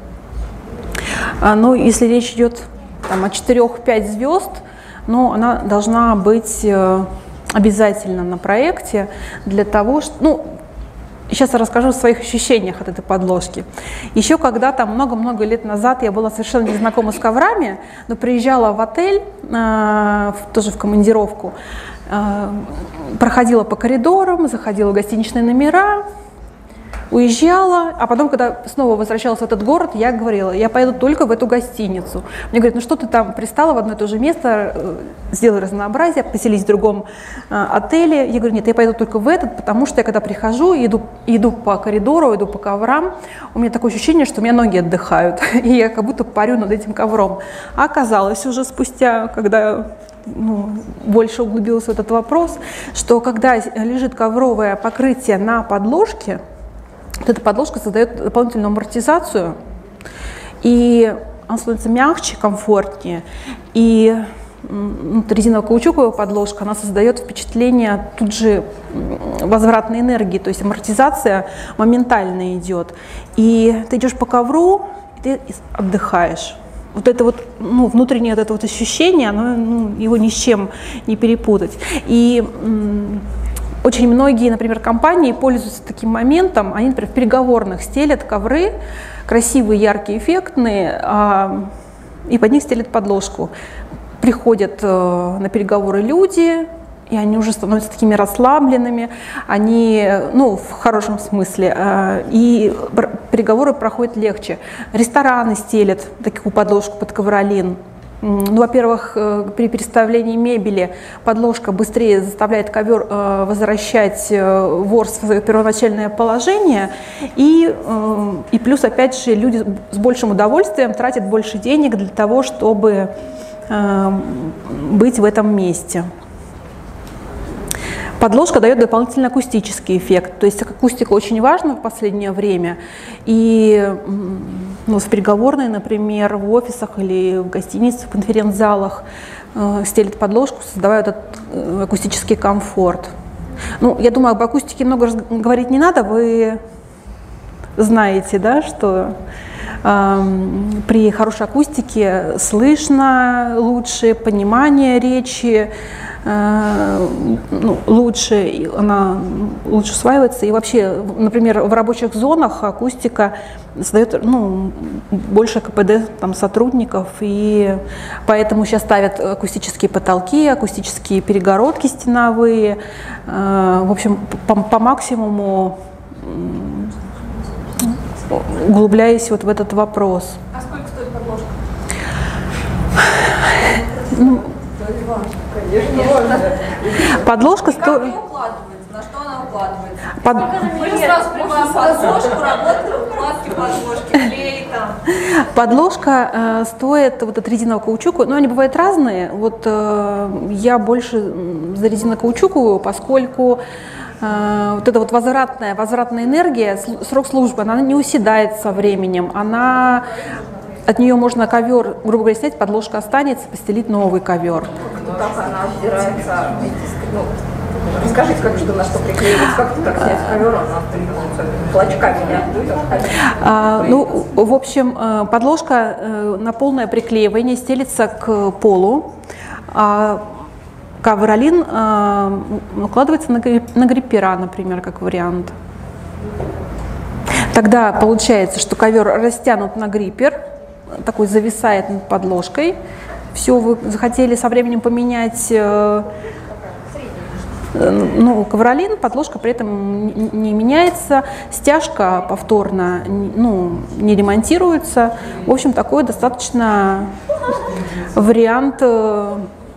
Но если речь идет там, о четырёх-пяти звезд, но она должна быть обязательно на проекте для того, что, ну, сейчас я расскажу о своих ощущениях от этой подложки. Еще когда-то, много-много лет назад, я была совершенно не знакома с коврами, но приезжала в отель, э, тоже в командировку, э, проходила по коридорам, заходила в гостиничные номера, уезжала, а потом, когда снова возвращалась в этот город, я говорила, я поеду только в эту гостиницу. Мне говорят, ну что ты там пристала в одно и то же место, сделай разнообразие, поселись в другом э, отеле. Я говорю, нет, я поеду только в этот, потому что я когда прихожу, иду, иду по коридору, иду по коврам, у меня такое ощущение, что у меня ноги отдыхают, и я как будто парю над этим ковром. А оказалось уже спустя, когда ну, больше углубилась в этот вопрос, что когда лежит ковровое покрытие на подложке, вот эта подложка создает дополнительную амортизацию, и она становится мягче, комфортнее. И ну, резиново-каучуковая подложка, она создает впечатление тут же возвратной энергии, то есть амортизация моментально идет. И ты идешь по ковру, и ты отдыхаешь. Вот это вот, ну, внутреннее вот это вот ощущение, оно, ну, его ни с чем не перепутать. И очень многие, например, компании пользуются таким моментом, они, например, в переговорных стелят ковры, красивые, яркие, эффектные, а, и под них стелят подложку. Приходят э, на переговоры люди, и они уже становятся такими расслабленными, они, ну, в хорошем смысле, и переговоры проходят легче. Рестораны стелят такую подложку под ковролин. Ну, во-первых, при переставлении мебели подложка быстрее заставляет ковер возвращать ворс в свое первоначальное положение, и, и плюс, опять же, люди с большим удовольствием тратят больше денег для того, чтобы быть в этом месте. Подложка дает дополнительный акустический эффект, то есть акустика очень важна в последнее время, и ну, в переговорной, например, в офисах или в гостиницах, в конференц-залах э, стелят подложку, создавая этот э, акустический комфорт. Ну, я думаю, об акустике много говорить не надо, вы знаете, да, что э, при хорошей акустике слышно лучше, понимание речи ну, лучше, она лучше усваивается. И вообще, например, в рабочих зонах акустика создает, ну, больше КПД там, сотрудников, и поэтому сейчас ставят акустические потолки, акустические перегородки стеновые. В общем, по, по максимуму углубляясь вот в этот вопрос. А сколько стоит подложка? Ну, подложка стоит. стоит. На что она укладывается? Под... Мы сразу прибавим подложку, работаем в укладке подложки, клей там. Подложка э, стоит, вот от резинокаучука, но они бывают разные. Вот э, я больше за резинокаучуковую, поскольку э, вот эта вот возвратная, возвратная энергия, срок службы, она не уседает со временем, она... От нее можно ковер, грубо говоря, снять, подложка останется, постелить новый ковер. Как она отдирается? Ну, расскажите, как что на что приклеивать, как так снять ковер, она клочками не а, Ну, в общем, подложка на полное приклеивание стелится к полу, а ковролин укладывается на гриппера, например, как вариант. Тогда получается, что ковер растянут на гриппер, такой зависает над подложкой. Все, вы захотели со временем поменять э, ну, ковролин, подложка при этом не меняется, стяжка повторно ну, не ремонтируется. В общем, такой достаточно вариант э,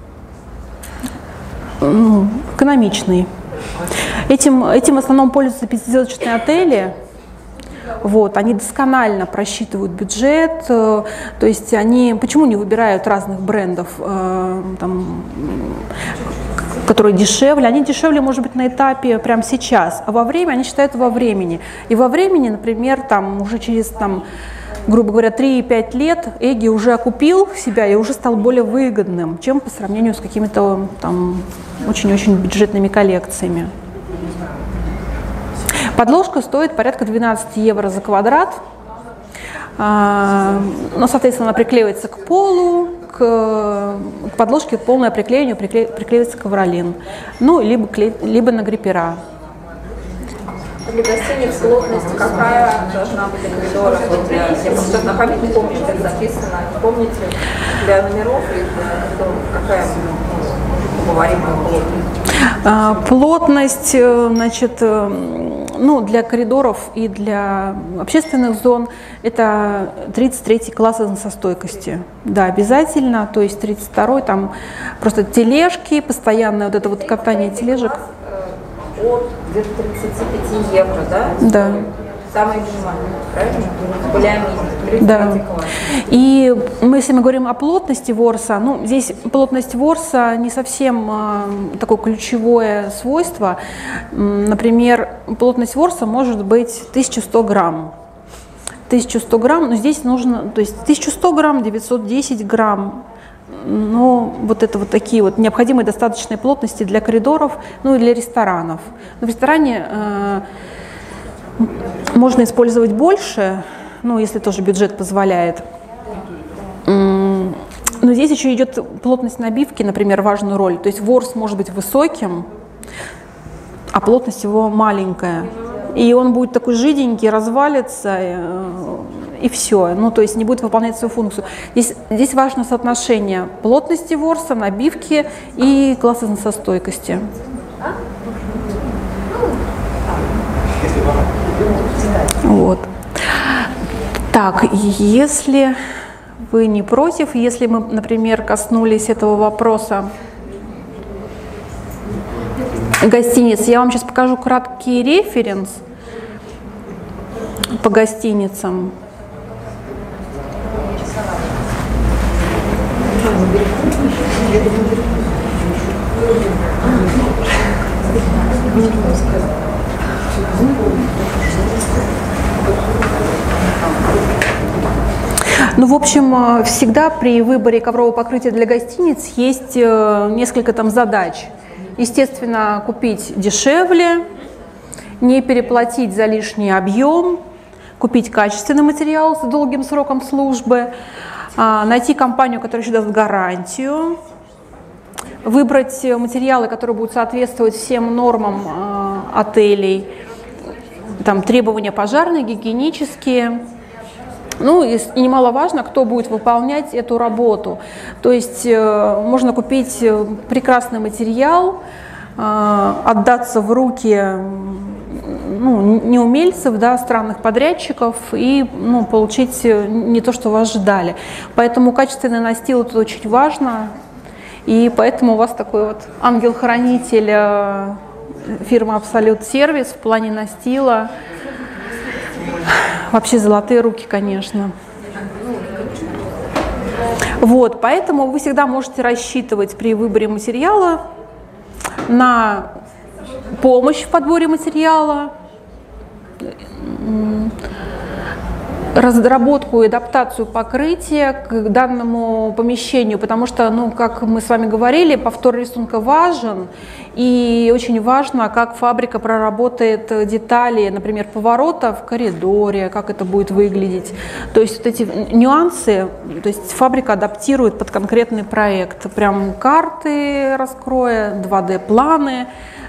ну, экономичный. Этим, этим в основном пользуются пятизвездочные отели. Вот, они досконально просчитывают бюджет, то есть они почему не выбирают разных брендов, э, там, которые дешевле? Они дешевле, может быть, на этапе прямо сейчас, а во время они считают во времени. И во времени, например, там, уже через, там, грубо говоря, три-пять лет Эги уже окупил себя и уже стал более выгодным, чем по сравнению с какими-то там очень-очень бюджетными коллекциями. Подложка стоит порядка двенадцать евро за квадрат, но, соответственно, она приклеивается к полу, к, к подложке полное приклеивание, прикле, приклеивается ковролин, ну, либо, клей, либо на гриппера. Для гостиниц плотность какая должна быть для коридора? Вот для, я просто на память не помню, как записано. Помните, для номеров и для коридоров какая уговоримая плотность? Плотность, значит, ну, для коридоров и для общественных зон это тридцать третий класс износостойкости. Да, обязательно, то есть тридцать второй, там просто тележки, постоянное вот это вот катание тележек. От где-то тридцати пяти евро, да? Да. Самое минимальное, правильно? Полиамид, да. И мы, если мы говорим о плотности ворса, ну, здесь плотность ворса не совсем э, такое ключевое свойство. Например, плотность ворса может быть тысяча сто грамм. тысяча сто грамм, но здесь нужно, то есть тысяча сто грамм, девятьсот десять грамм. Но вот это вот такие вот необходимые достаточные плотности для коридоров, ну и для ресторанов. Но в ресторане э, можно использовать больше, ну, если тоже бюджет позволяет. Но здесь еще идет плотность набивки, например, важную роль. То есть ворс может быть высоким, а плотность его маленькая. И он будет такой жиденький, развалится, и все. Ну, то есть не будет выполнять свою функцию. Здесь, здесь важно соотношение плотности ворса, набивки и класса износостойкости. Вот. Так, если вы не против, если мы, например, коснулись этого вопроса гостиниц, я вам сейчас покажу краткий референс по гостиницам. Ну, в общем, всегда при выборе коврового покрытия для гостиниц есть несколько там задач. Естественно, купить дешевле, не переплатить за лишний объем, купить качественный материал с долгим сроком службы, найти компанию, которая еще даст гарантию, выбрать материалы, которые будут соответствовать всем нормам отелей, там, требования пожарные, гигиенические. Ну и, и немаловажно, кто будет выполнять эту работу. То есть э, можно купить прекрасный материал, э, отдаться в руки ну, неумельцев, да, странных подрядчиков и ну, получить не то, что вы ожидали. Поэтому качественный настил это очень важно. И поэтому у вас такой вот ангел-хранитель э, фирмы Absolute Service в плане настила. Вообще золотые руки, конечно. Вот, поэтому вы всегда можете рассчитывать при выборе материала на помощь в подборе материала, разработку и адаптацию покрытия к данному помещению, потому что, ну, как мы с вами говорили, повтор рисунка важен, и очень важно, как фабрика проработает детали, например, поворота в коридоре, как это будет выглядеть. То есть вот эти нюансы, то есть фабрика адаптирует под конкретный проект, прям карты раскроя, два дэ планы.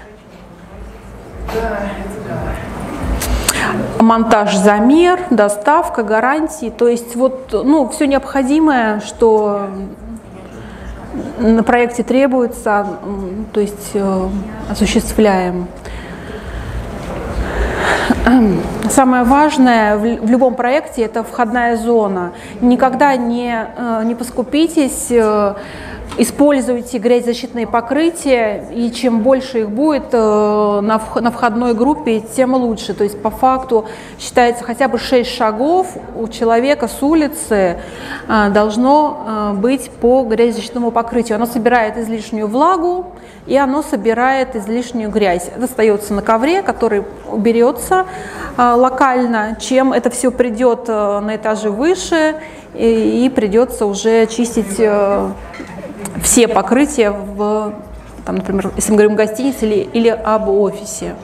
Монтаж, замер, доставка, гарантии, то есть вот, ну, все необходимое, что на проекте требуется, то есть э, осуществляем. Самое важное в, в любом проекте – это входная зона. Никогда не, э, не поскупитесь, э, используйте грязезащитные покрытия, и чем больше их будет э, на, на входной группе, тем лучше. То есть по факту считается хотя бы шесть шагов у человека с улицы э, должно э, быть по грязезащитному покрытию. Оно собирает излишнюю влагу и оно собирает излишнюю грязь. Это остается на ковре, который уберется э, локально, чем это все придет э, на этажи выше и, и придется уже чистить э, все покрытия, в, там, например, если мы говорим о гостинице или, или об офисе.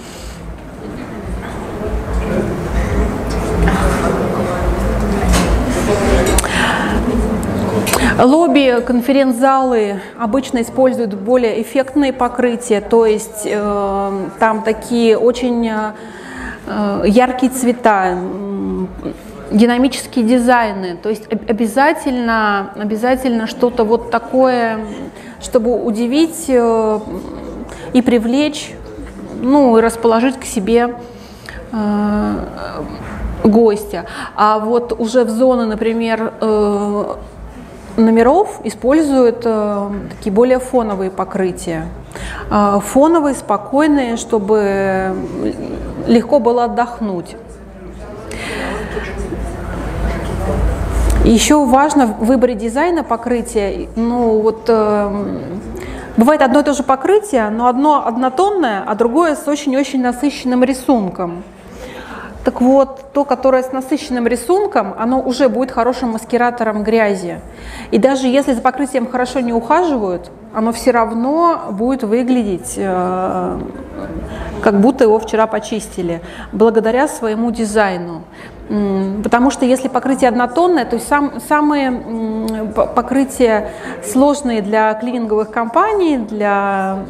Лобби, конференц-залы обычно используют более эффектные покрытия, то есть э, там такие очень э, яркие цвета, динамические дизайны, то есть обязательно, обязательно что-то вот такое, чтобы удивить э, и привлечь, ну и расположить к себе э, гостя. А вот уже в зоны, например, э, номеров используют э, такие более фоновые покрытия. Э, фоновые, спокойные, чтобы легко было отдохнуть. Еще важно в выборе дизайна покрытия, ну вот э, бывает одно и то же покрытие, но одно однотонное, а другое с очень-очень насыщенным рисунком. Так вот, то, которое с насыщенным рисунком, оно уже будет хорошим маскиратором грязи. И даже если за покрытием хорошо не ухаживают, оно все равно будет выглядеть, э, как будто его вчера почистили, благодаря своему дизайну. Потому что если покрытие однотонное, то есть сам, самые покрытия сложные для клининговых компаний, для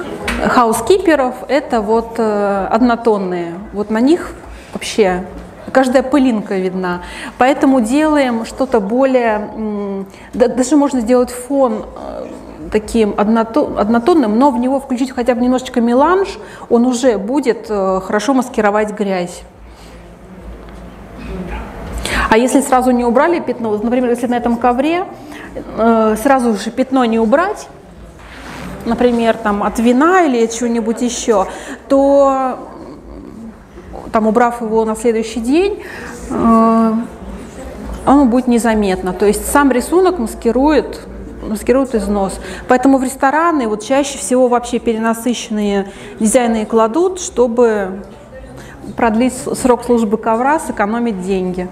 хаускиперов, это вот однотонные. Вот на них вообще каждая пылинка видна. Поэтому делаем что-то более, даже можно сделать фон таким однотонным, но в него включить хотя бы немножечко меланж, он уже будет хорошо маскировать грязь. А если сразу не убрали пятно, вот, например, если на этом ковре сразу же пятно не убрать, например, там, от вина или от чего-нибудь еще, то, там, убрав его на следующий день, оно будет незаметно. То есть сам рисунок маскирует, маскирует износ. Поэтому в рестораны вот чаще всего вообще перенасыщенные дизайны кладут, чтобы продлить срок службы ковра, сэкономить деньги.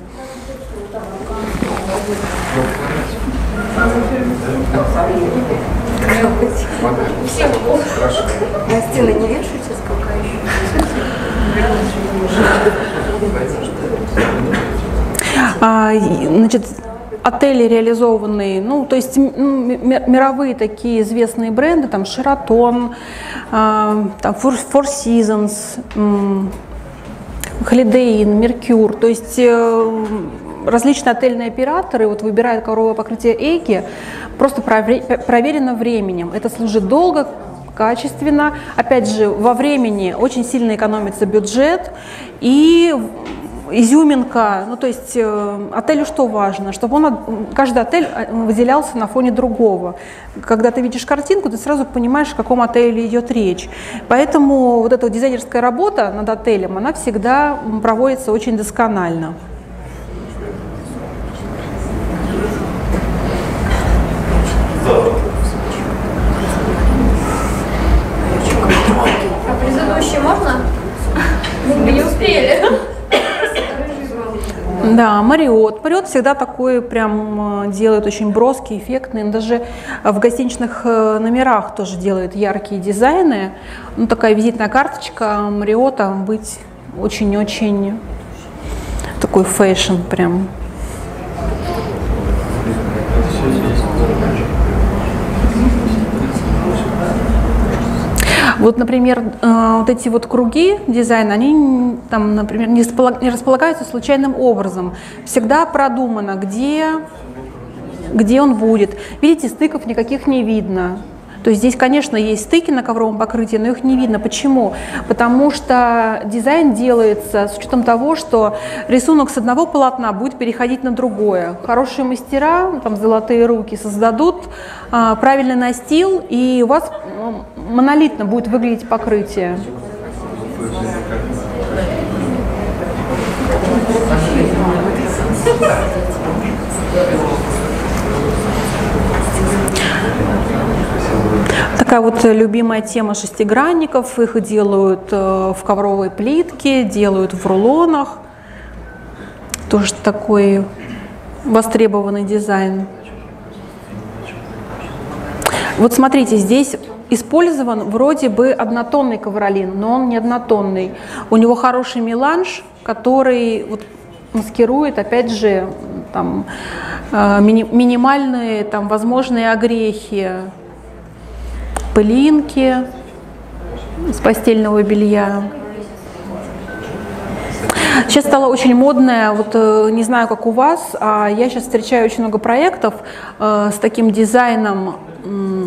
На стены не вешаете, сколько еще? Значит, отели реализованные, ну, то есть мировые такие известные бренды, там Sheraton, там Four Seasons, Holiday Inn, Mercure, то есть различные отельные операторы вот выбирают ковровое покрытие Эйги, просто проверено временем. Это служит долго, качественно. Опять же, во времени очень сильно экономится бюджет и изюминка. Ну, то есть отелю что важно? Чтобы он, каждый отель выделялся на фоне другого. Когда ты видишь картинку, ты сразу понимаешь, о каком отеле идет речь. Поэтому вот эта вот дизайнерская работа над отелем, она всегда проводится очень досконально. А предыдущий можно? Мы не успели. Да, Marriott. Marriott всегда такой прям делает очень броский, эффектный. Он даже в гостиничных номерах тоже делает яркие дизайны. Ну, такая визитная карточка Marriott быть очень-очень такой фэшн прям. Вот, например, вот эти вот круги дизайна, они там, например, не располагаются случайным образом. Всегда продумано, где, где он будет. Видите, стыков никаких не видно. То есть здесь, конечно, есть стыки на ковровом покрытии, но их не видно. Почему? Потому что дизайн делается с учетом того, что рисунок с одного полотна будет переходить на другое. Хорошие мастера, там золотые руки, создадут а, правильный настил, и у вас ну, монолитно будет выглядеть покрытие. Такая вот любимая тема шестигранников. Их делают в ковровой плитке, делают в рулонах. Тоже такой востребованный дизайн. Вот смотрите, здесь использован вроде бы однотонный ковролин, но он не однотонный. У него хороший меланж, который вот маскирует, опять же, там, мини минимальные там, возможные огрехи, пылинки с постельного белья. Сейчас стало очень модное, вот не знаю, как у вас, а я сейчас встречаю очень много проектов э, с таким дизайном э,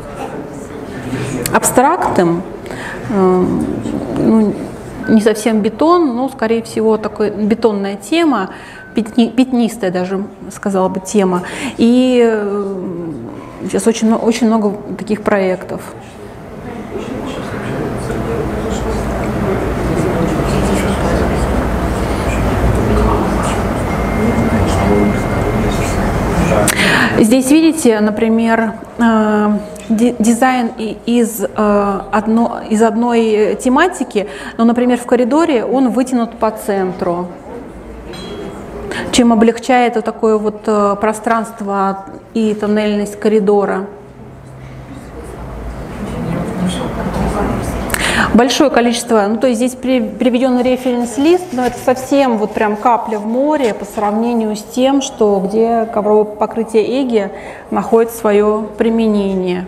абстрактным, э, ну, не совсем бетон, но, скорее всего, такая бетонная тема, пятни, пятнистая даже, сказала бы, тема. И э, сейчас очень, очень много таких проектов. Здесь видите, например, дизайн из, одно, из одной тематики, но, например, в коридоре он вытянут по центру, чем облегчает вот такое вот пространство и тоннельность коридора. Большое количество, ну то есть здесь приведен референс-лист, но это совсем вот прям капля в море по сравнению с тем, что где ковровое покрытие Эйги находит свое применение.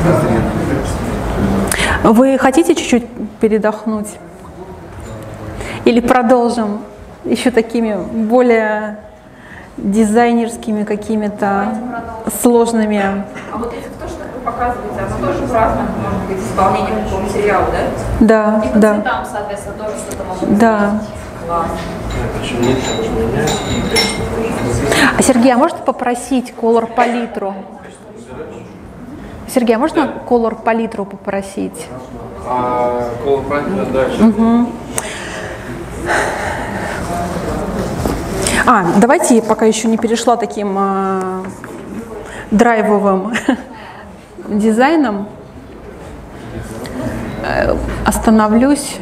Вы хотите чуть-чуть передохнуть? Или продолжим еще такими более дизайнерскими какими-то сложными? А вот это то, что вы показываете, оно тоже в разных, может быть, исполнениях по материалу, да? Да, И по да. цветам, соответственно, тоже что-то может быть. Да. Класс. Причем нет, можно менять. А Сергей, а можно попросить color палитру? Сергей, а можно color палитру попросить? А колопальня дальше. Угу. А, давайте, пока еще не перешла таким а, драйвовым дизайном, э, остановлюсь.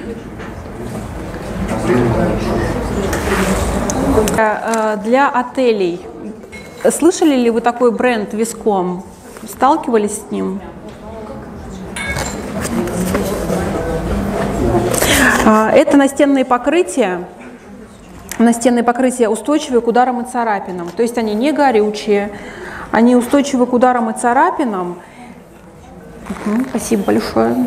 Э, для отелей. Слышали ли вы такой бренд Виском? Сталкивались с ним? Э, это настенные покрытия. Настенные покрытия устойчивые к ударам и царапинам. То есть они не горючие, они устойчивы к ударам и царапинам. Угу, спасибо большое.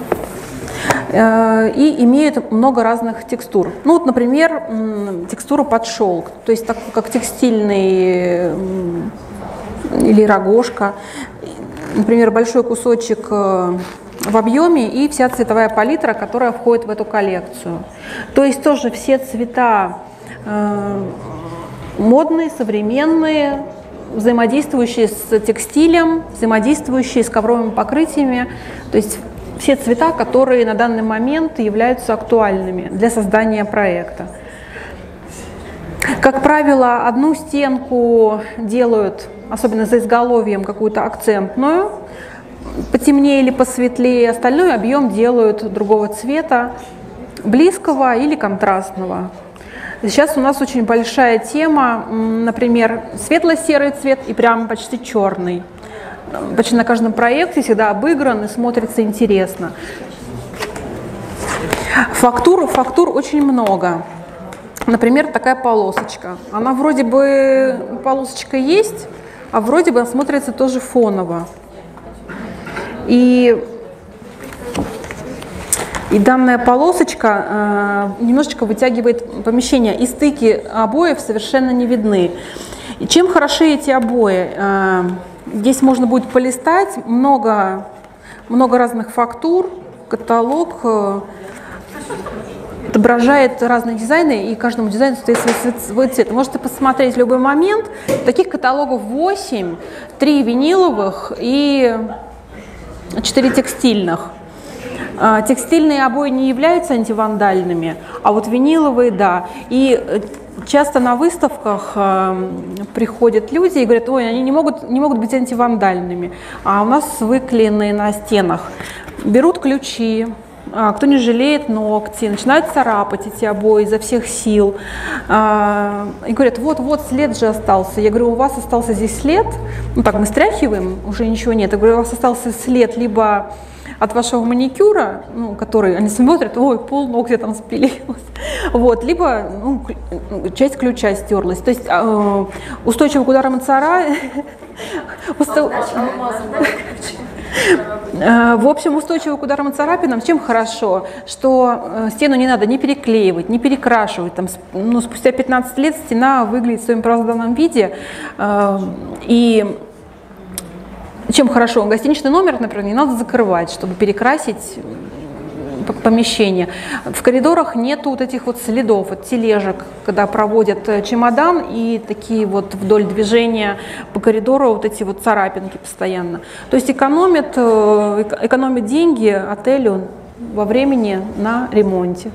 И имеют много разных текстур. Ну вот, например, текстура под шелк, то есть такой как текстильный или рогожка. Например, большой кусочек в объеме и вся цветовая палитра, которая входит в эту коллекцию. То есть тоже все цвета модные, современные, взаимодействующие с текстилем, взаимодействующие с ковровыми покрытиями, то есть все цвета, которые на данный момент являются актуальными для создания проекта. Как правило, одну стенку делают, особенно за изголовьем, какую-то акцентную, потемнее или посветлее, остальной объем делают другого цвета, близкого или контрастного. Сейчас у нас очень большая тема, например, светло-серый цвет и прямо почти черный. Почти на каждом проекте всегда обыгран и смотрится интересно. Фактур, фактур очень много. Например, такая полосочка. Она вроде бы полосочка есть, а вроде бы смотрится тоже фоново. И И данная полосочка э, немножечко вытягивает помещение, и стыки обоев совершенно не видны. И чем хороши эти обои? Э, здесь можно будет полистать, много, много разных фактур, каталог э, отображает разные дизайны, и каждому дизайну стоит свой, свой цвет. Можете посмотреть в любой момент. Таких каталогов восемь, три виниловых и четыре текстильных. Текстильные обои не являются антивандальными, а вот виниловые – да. И часто на выставках приходят люди и говорят: ой, они не могут, не могут быть антивандальными, а у нас выклеены на стенах. Берут ключи, кто не жалеет ногти, начинают царапать эти обои изо всех сил. И говорят: вот-вот, след же остался. Я говорю: у вас остался здесь след. Ну так, мы стряхиваем, уже ничего нет. Я говорю: у вас остался след либо от вашего маникюра, ну, который они смотрят: ой, пол ногтя там спилилась, вот, либо ну, часть ключа стерлась. То есть э, устойчиво к ударам и царапинам. В общем, устойчиво к ударам и царапинам чем хорошо? Что стену не надо не переклеивать, не перекрашивать. Там, ну, спустя пятнадцать лет стена выглядит в своем первозданном виде. И чем хорошо? Гостиничный номер, например, не надо закрывать, чтобы перекрасить помещение. В коридорах нету вот этих вот следов от тележек, когда проводят чемодан, и такие вот вдоль движения по коридору вот эти вот царапинки постоянно. То есть экономит, экономит деньги отелю во времени на ремонте.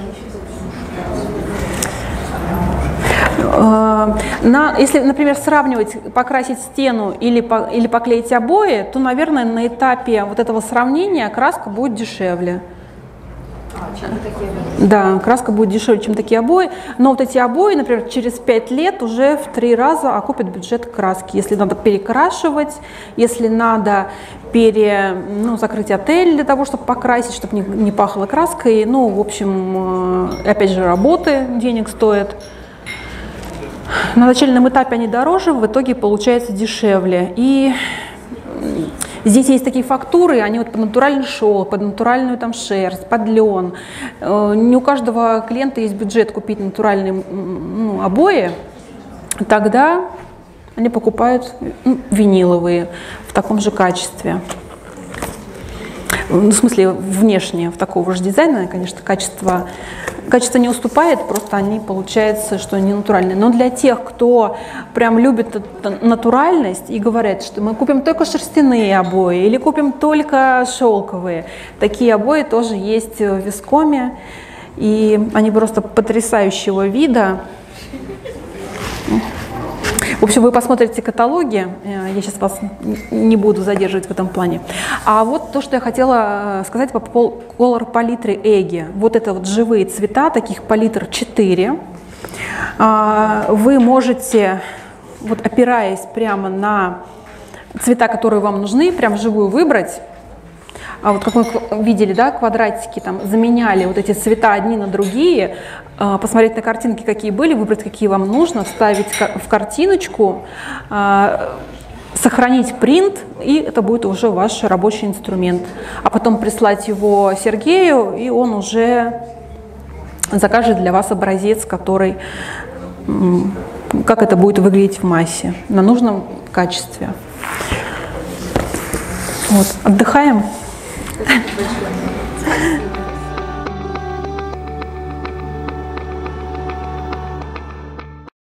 На, если, например, сравнивать, покрасить стену или, по, или поклеить обои, то, наверное, на этапе вот этого сравнения краска будет дешевле. А, чем такие обои? Да, краска будет дешевле, чем такие обои. Но вот эти обои, например, через пять лет уже в три раза окупят бюджет краски. Если надо перекрашивать, если надо пере, ну, закрыть отель для того, чтобы покрасить, чтобы не, не пахло краской. Ну, в общем, опять же, работы денег стоят. На начальном этапе они дороже, в итоге получается дешевле. И Здесь есть такие фактуры, они вот под натуральный шелк, под натуральную там шерсть, под лен. Не у каждого клиента есть бюджет купить натуральные, ну, обои, тогда они покупают, ну, виниловые в таком же качестве. В смысле, внешне, в такого же дизайна, конечно, качество, качество не уступает, просто они, получается, что не натуральные. Но для тех, кто прям любит натуральность и говорят, что мы купим только шерстяные обои или купим только шелковые, такие обои тоже есть в Вискоме, и они просто потрясающего вида. В общем, вы посмотрите каталоги, я сейчас вас не буду задерживать в этом плане. А вот то, что я хотела сказать по color палитре Эгги. Вот это вот живые цвета, таких палитр четыре. Вы можете, вот опираясь прямо на цвета, которые вам нужны, прям вживую выбрать. А вот как мы видели, да, квадратики там заменяли вот эти цвета одни на другие, посмотреть на картинки, какие были, выбрать, какие вам нужно, вставить в картиночку, сохранить принт, и это будет уже ваш рабочий инструмент. А потом прислать его Сергею, и он уже закажет для вас образец, который, как это будет выглядеть в массе, на нужном качестве. Вот. Отдыхаем. Спасибо большое.